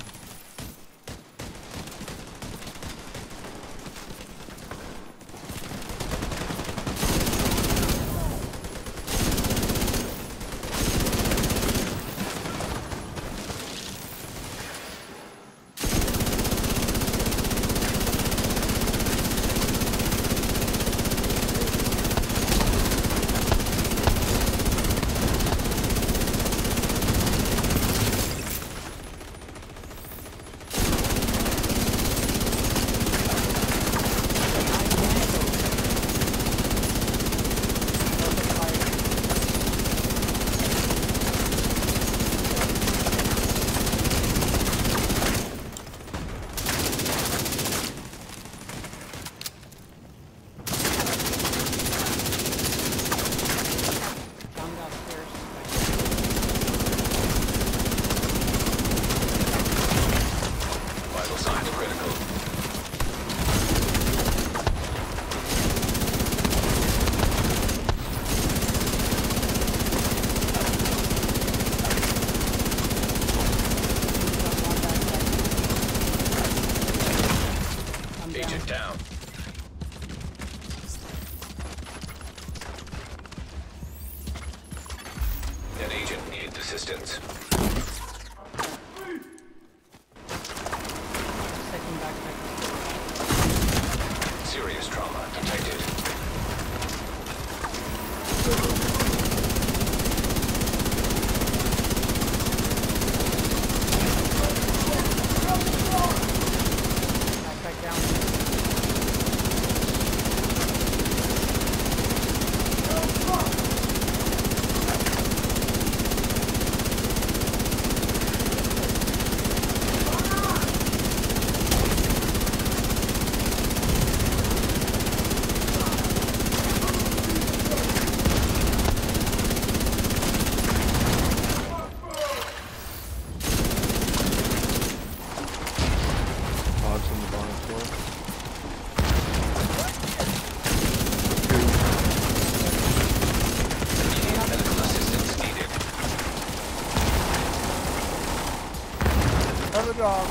of the dog.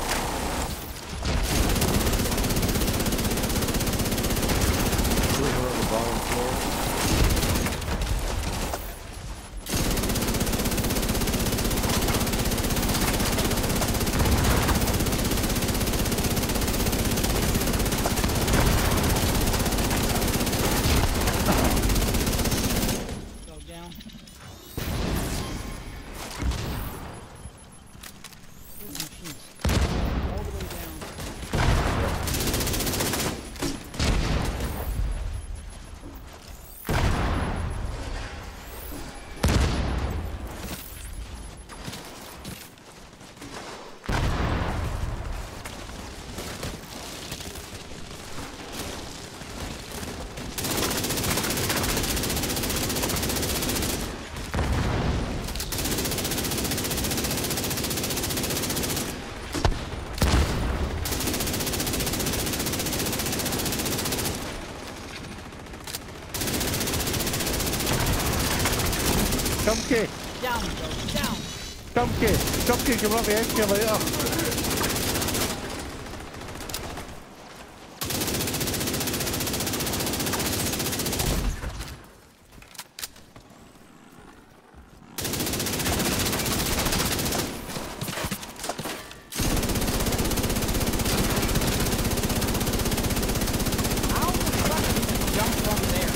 We're on the bottom floor. Chunky! Down, bro, down! Chunky! Chunky, come up the escalator! How the fuck did you jump from there?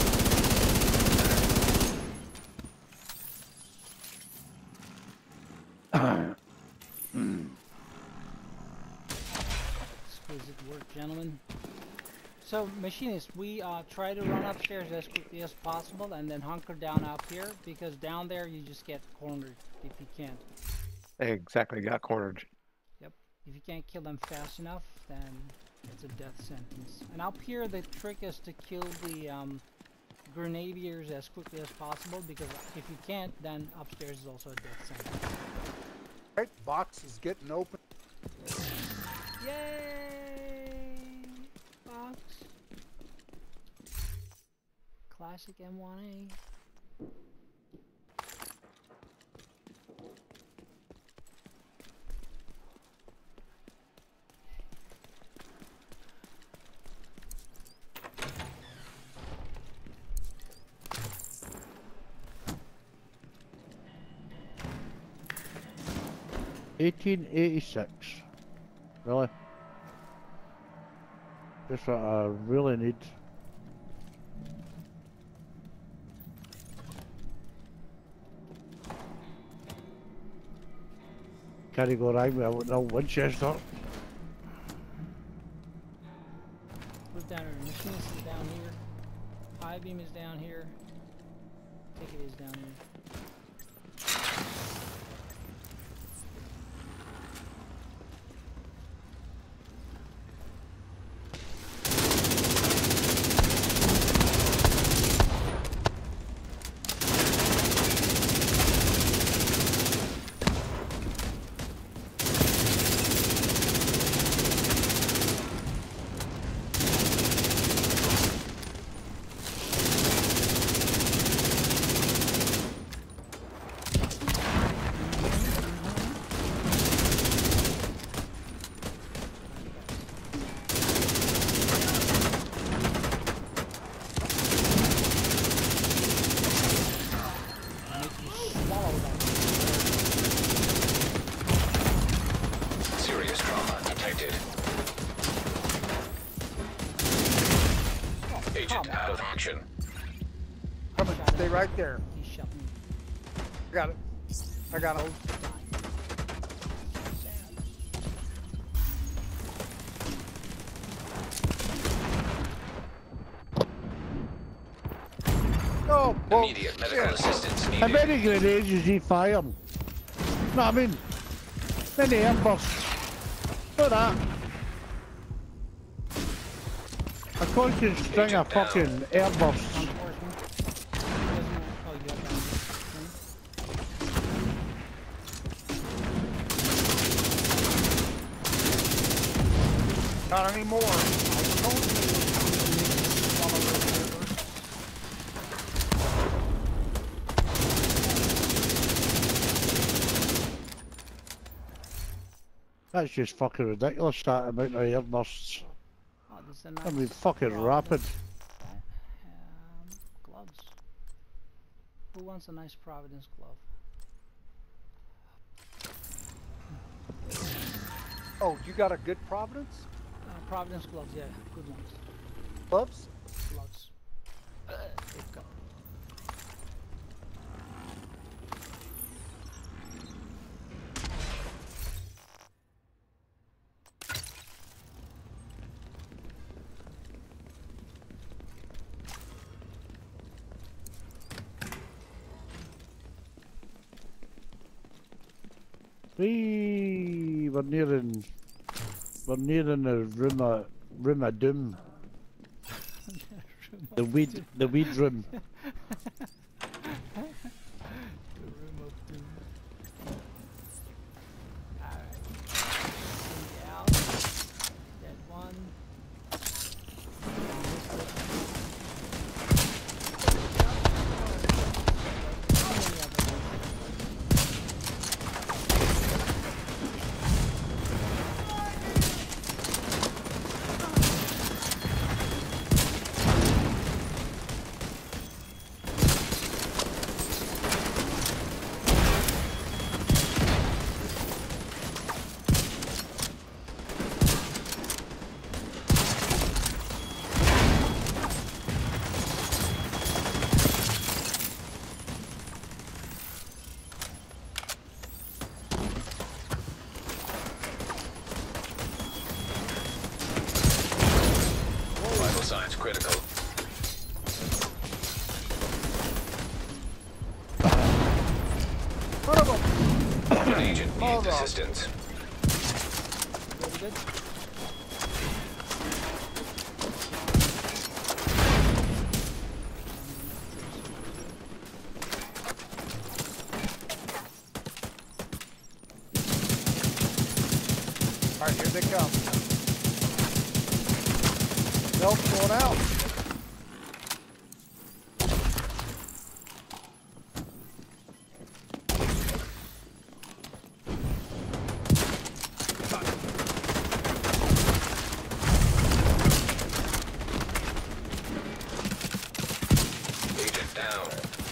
Exquisite work, gentlemen. So, machinists, we uh, try to run upstairs as quickly as possible and then hunker down up here, because down there you just get cornered if you can't. Exactly, got cornered. Yep. If you can't kill them fast enough, then it's a death sentence. And up here, the trick is to kill the um, grenadiers as quickly as possible, because if you can't, then upstairs is also a death sentence. Right, box is getting open. Yay! Box. Classic M one A. eighteen eighty-six. Really? Just what I really need. Can't go right with no Winchester. Put down here. Machinist is down here. I beam is down here. Ticket is down here. Serious trauma detected. Agent out of action. Come on, stay right there. He shot me. I got it. I got it. Oh, well, Immediate medical shit. assistance How needed. many grenades is he firing? No, I mean, many airbursts. Look at that. A constant string of fucking airbursts. Unfortunately. He doesn't want- oh, you got that. Not anymore. That's just fucking ridiculous, that amount of air bursts. Oh, this is a I nice mean, fucking rapid. Providence. Um, gloves. Who wants a nice Providence glove? Oh, you got a good Providence? Uh, Providence gloves, yeah, good ones. Gloves? Gloves. Uh, there you go. Wee, we're nearing, we're nearing the room of, room of doom. The weed, the weed room. The room of doom. Alright. Out. Dead one. Vital signs critical. One of them! An agent Hold needs on. assistance. Very good. Alright, here they come. Nope, going out. Agent down.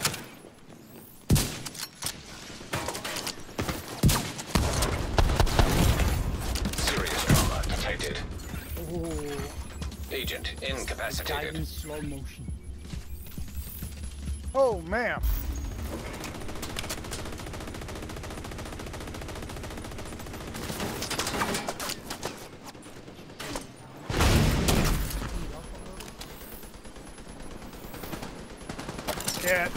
Serious trauma detected. Oh, Agent died incapacitated. in slow motion. Oh, man. Yeah.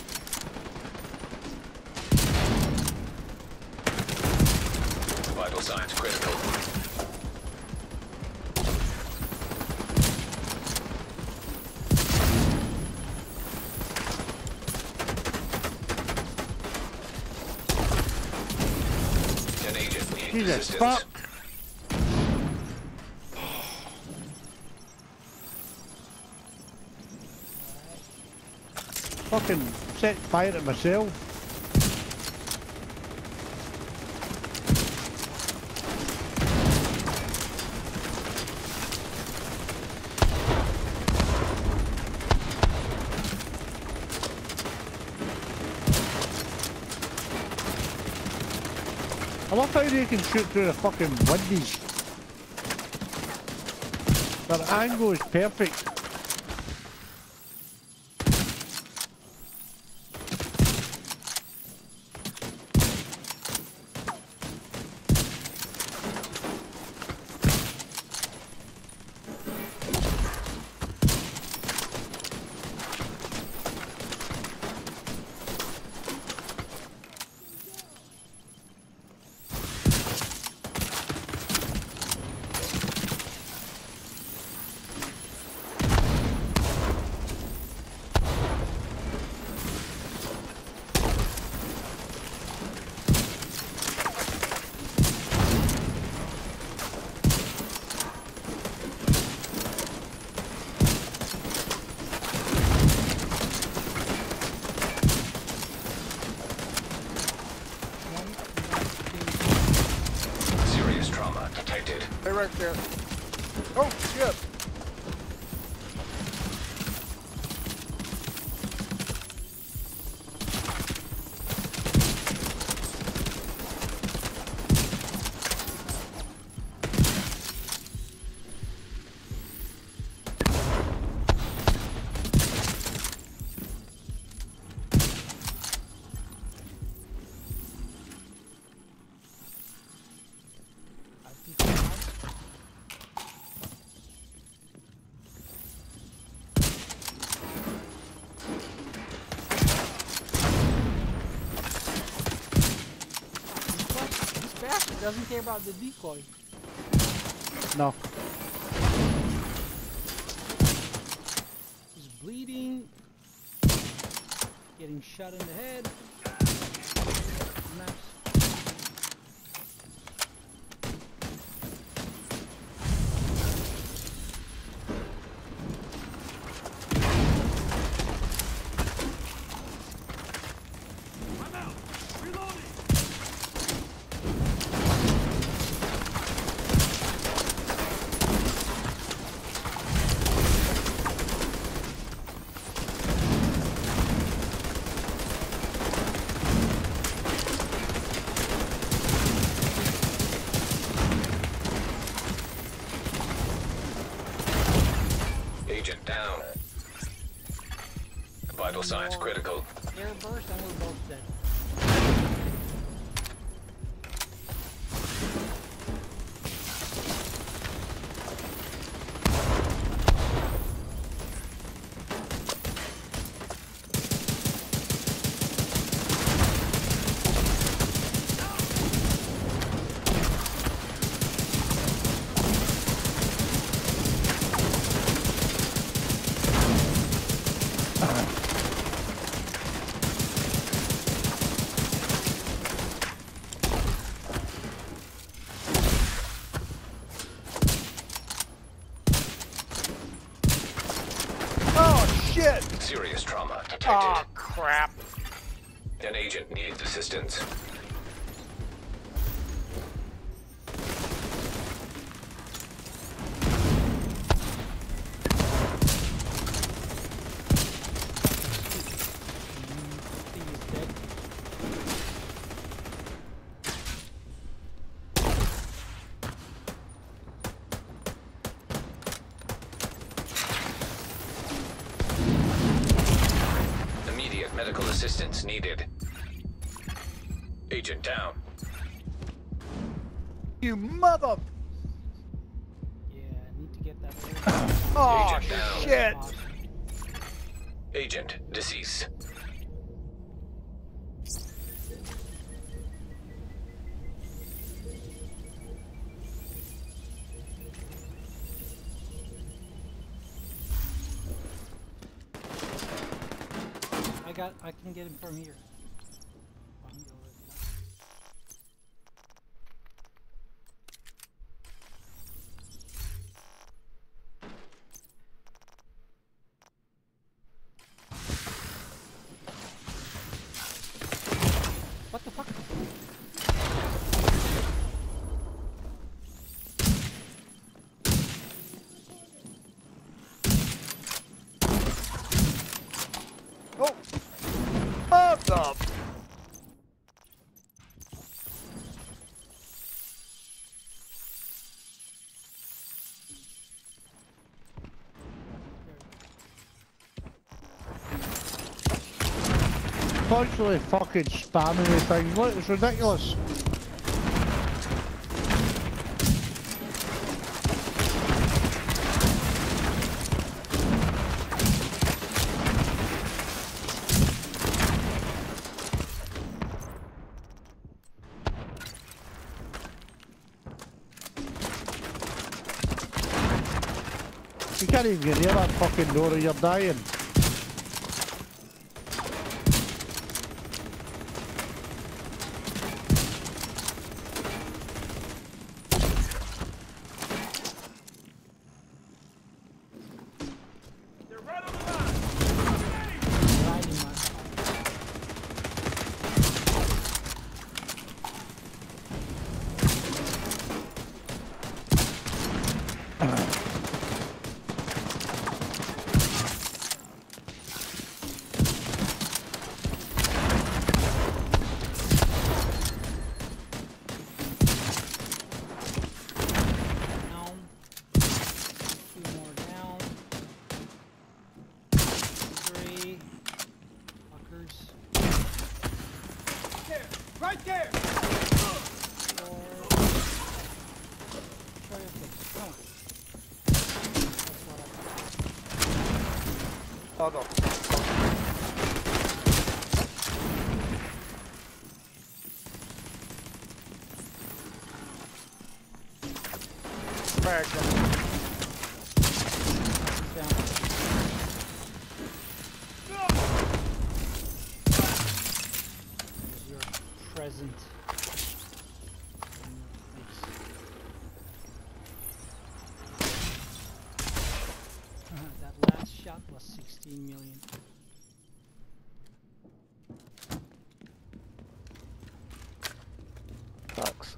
Vital signs critical. An agent needs Jesus assistance. fuck! Fucking set fire to myself. I love how they can shoot through the fucking windows. Their angle is perfect. right there. Oh, shit. Doesn't care about the decoy. No. He's bleeding. Getting shot in the head. Nice. I'm out. Reloading. Agent down. Vital signs critical. Air burst and we're both dead. Serious trauma detected. Oh, crap. An agent needs assistance. Medical assistance needed. Agent down. You mother... Yeah, I need to get that. Oh, Agent down. shit. Agent deceased. I got. I can get him from here. What the fuck? Oh! What up? Constantly fucking spamming me things. Look, it's ridiculous. You can't even get near that fucking door or you're dying. Oh. Oh no. Crack them. Down. There's your present. That last shot was sixteen million. Sucks.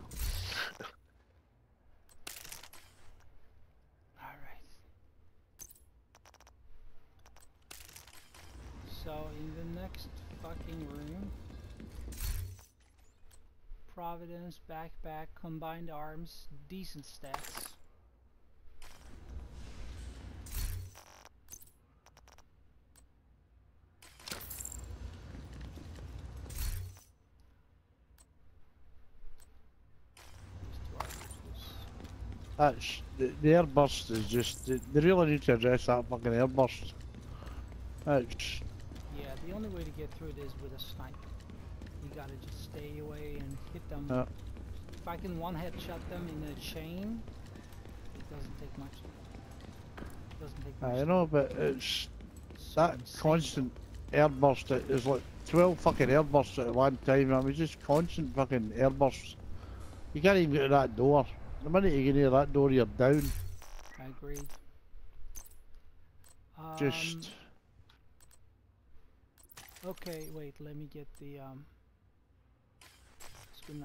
Alright. So in the next fucking room, Providence, backpack, combined arms, decent stats. That's the, the airburst is just they, they really need to address that fucking airburst. That's Yeah, the only way to get through it is with a snipe. You gotta just stay away and hit them. Yeah. If I can one headshot them in a chain, it doesn't take much. It doesn't take much. I know, but it's So that insane. constant airburst. It is like twelve fucking airbursts at one time. I mean, just constant fucking airbursts. You can't even get to that door. The minute you get near that door, you're down. I agreed. Um, Just Okay, wait, let me get the um Skuna.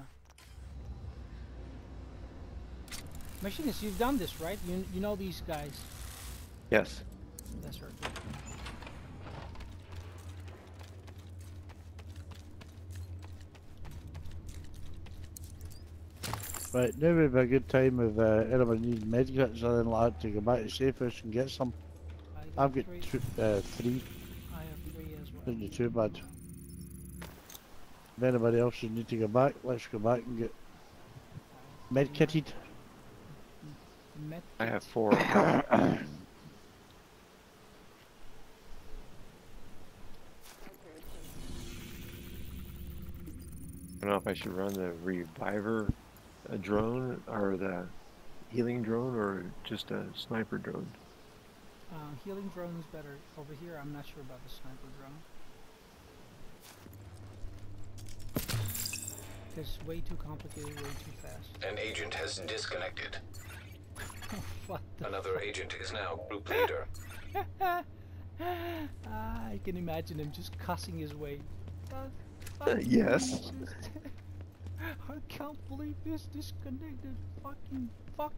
Machinist, you've done this, right? You you know these guys. Yes. That's right. right now would be a good time if uh, anyone needs medkits or anything like that to go back to safe house and get some. I I've got three. two, uh, three. I have three as well. Isn't too bad. If anybody else should need to go back, let's go back and get medkitted. Met I have four. I don't know if I should run the reviver uh, drone or the healing drone or just a sniper drone. uh, healing drone is better. Over here, I'm not sure about the sniper drone. It's way too complicated, way too fast. An agent has disconnected. What the Another agent is now group leader. ah, I can imagine him just cussing his way. Uh, Uh, yes. I can't believe this disconnected. Fucking fuck.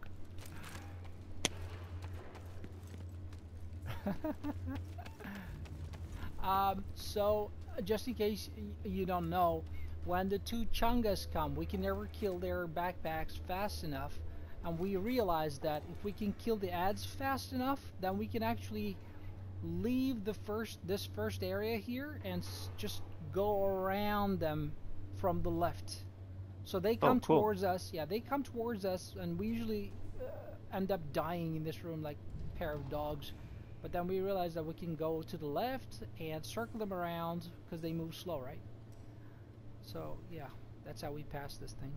um, so, uh, just in case y you don't know, when the two chungas come, we can never kill their backpacks fast enough. And we realized that if we can kill the ads fast enough, then we can actually leave the first this first area here and s just go around them from the left. So they come Oh, cool. towards us. Yeah, they come towards us, and we usually uh, end up dying in this room like a pair of dogs. But then we realized that we can go to the left and circle them around because they move slow, right? So yeah, that's how we pass this thing.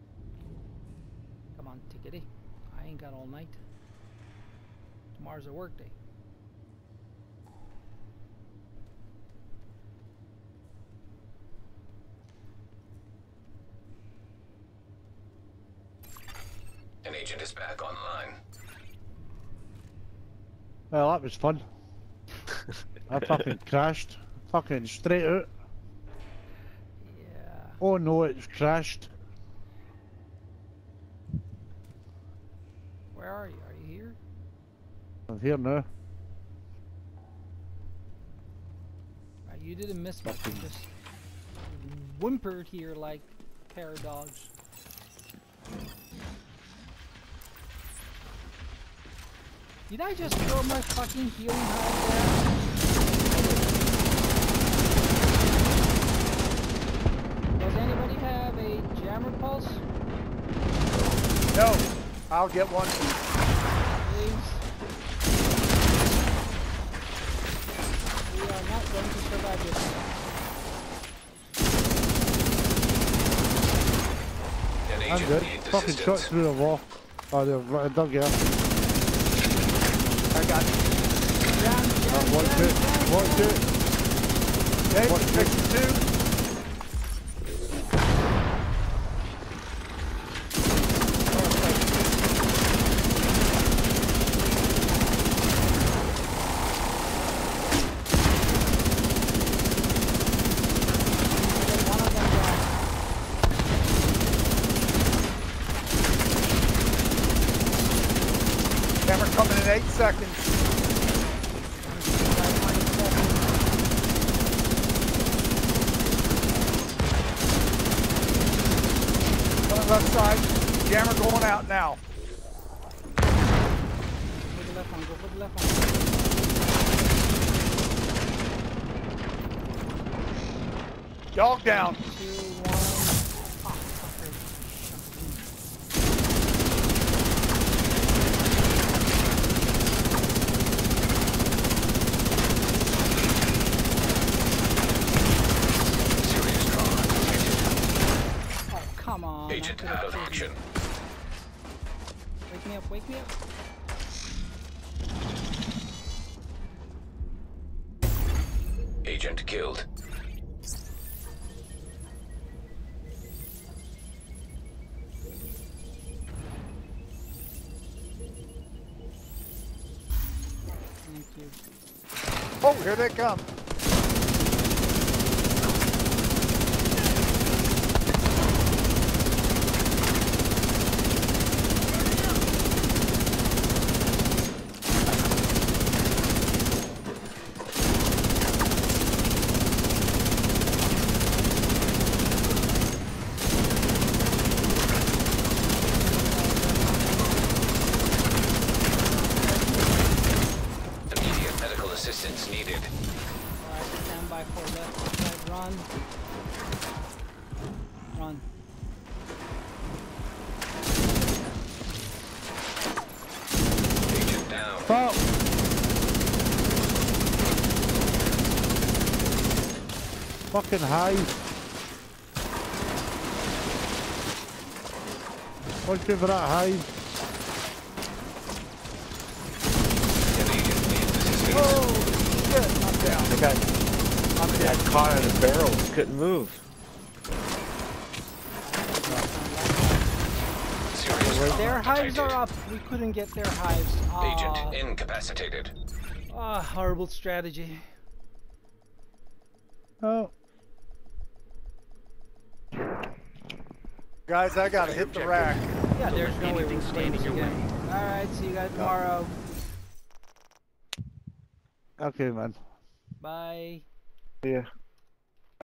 Come on, Tickitty. I ain't got all night. Tomorrow's a work day. An agent is back online. Well, that was fun. I fucking crashed. Fucking straight out. Yeah. Oh no, it's crashed. Where are you? Are you here? I'm here now. Right, you didn't miss much. You just whimpered here like a pair of dogs. Did I just throw my fucking healing hide there? Does anybody have a jammer pulse? No. I'll get one. Please. We are not going to survive this. An I'm agent good. needs Fucking shot assistance. through the wall. Oh, they're right, dug here. I got it. Jam, Oh, jam, watch jam, it. jam, Watch jam. it. Hey, What? fixing two. One of them down. Camera coming in eight seconds. Coming left side. Jammer going out now. Go for the left one, go for the left one. Dog down. Two, one. Oh, fucker. Serious trauma detected. Oh, come on. Agent I could've out of killed you. action. Wake me up, wake me up. Agent killed. Thank you. Oh, here they come. Immediate medical assistance needed. Alright, stand by for left side. Run. Run. Agent down. Fuck! Fucking hive. Watch over that hive. An agent needs assistance. Oh, shit. I'm down. I got, I got caught in a barrel. Couldn't move. Serious trauma Their hives detected. are up. We couldn't get their hives. Ah, Agent incapacitated. ah, horrible strategy. Oh. Guys, I gotta hit the rack. Yeah, there's no way we're standing again. Alright, see you guys tomorrow. Okay, man. Bye. Yeah.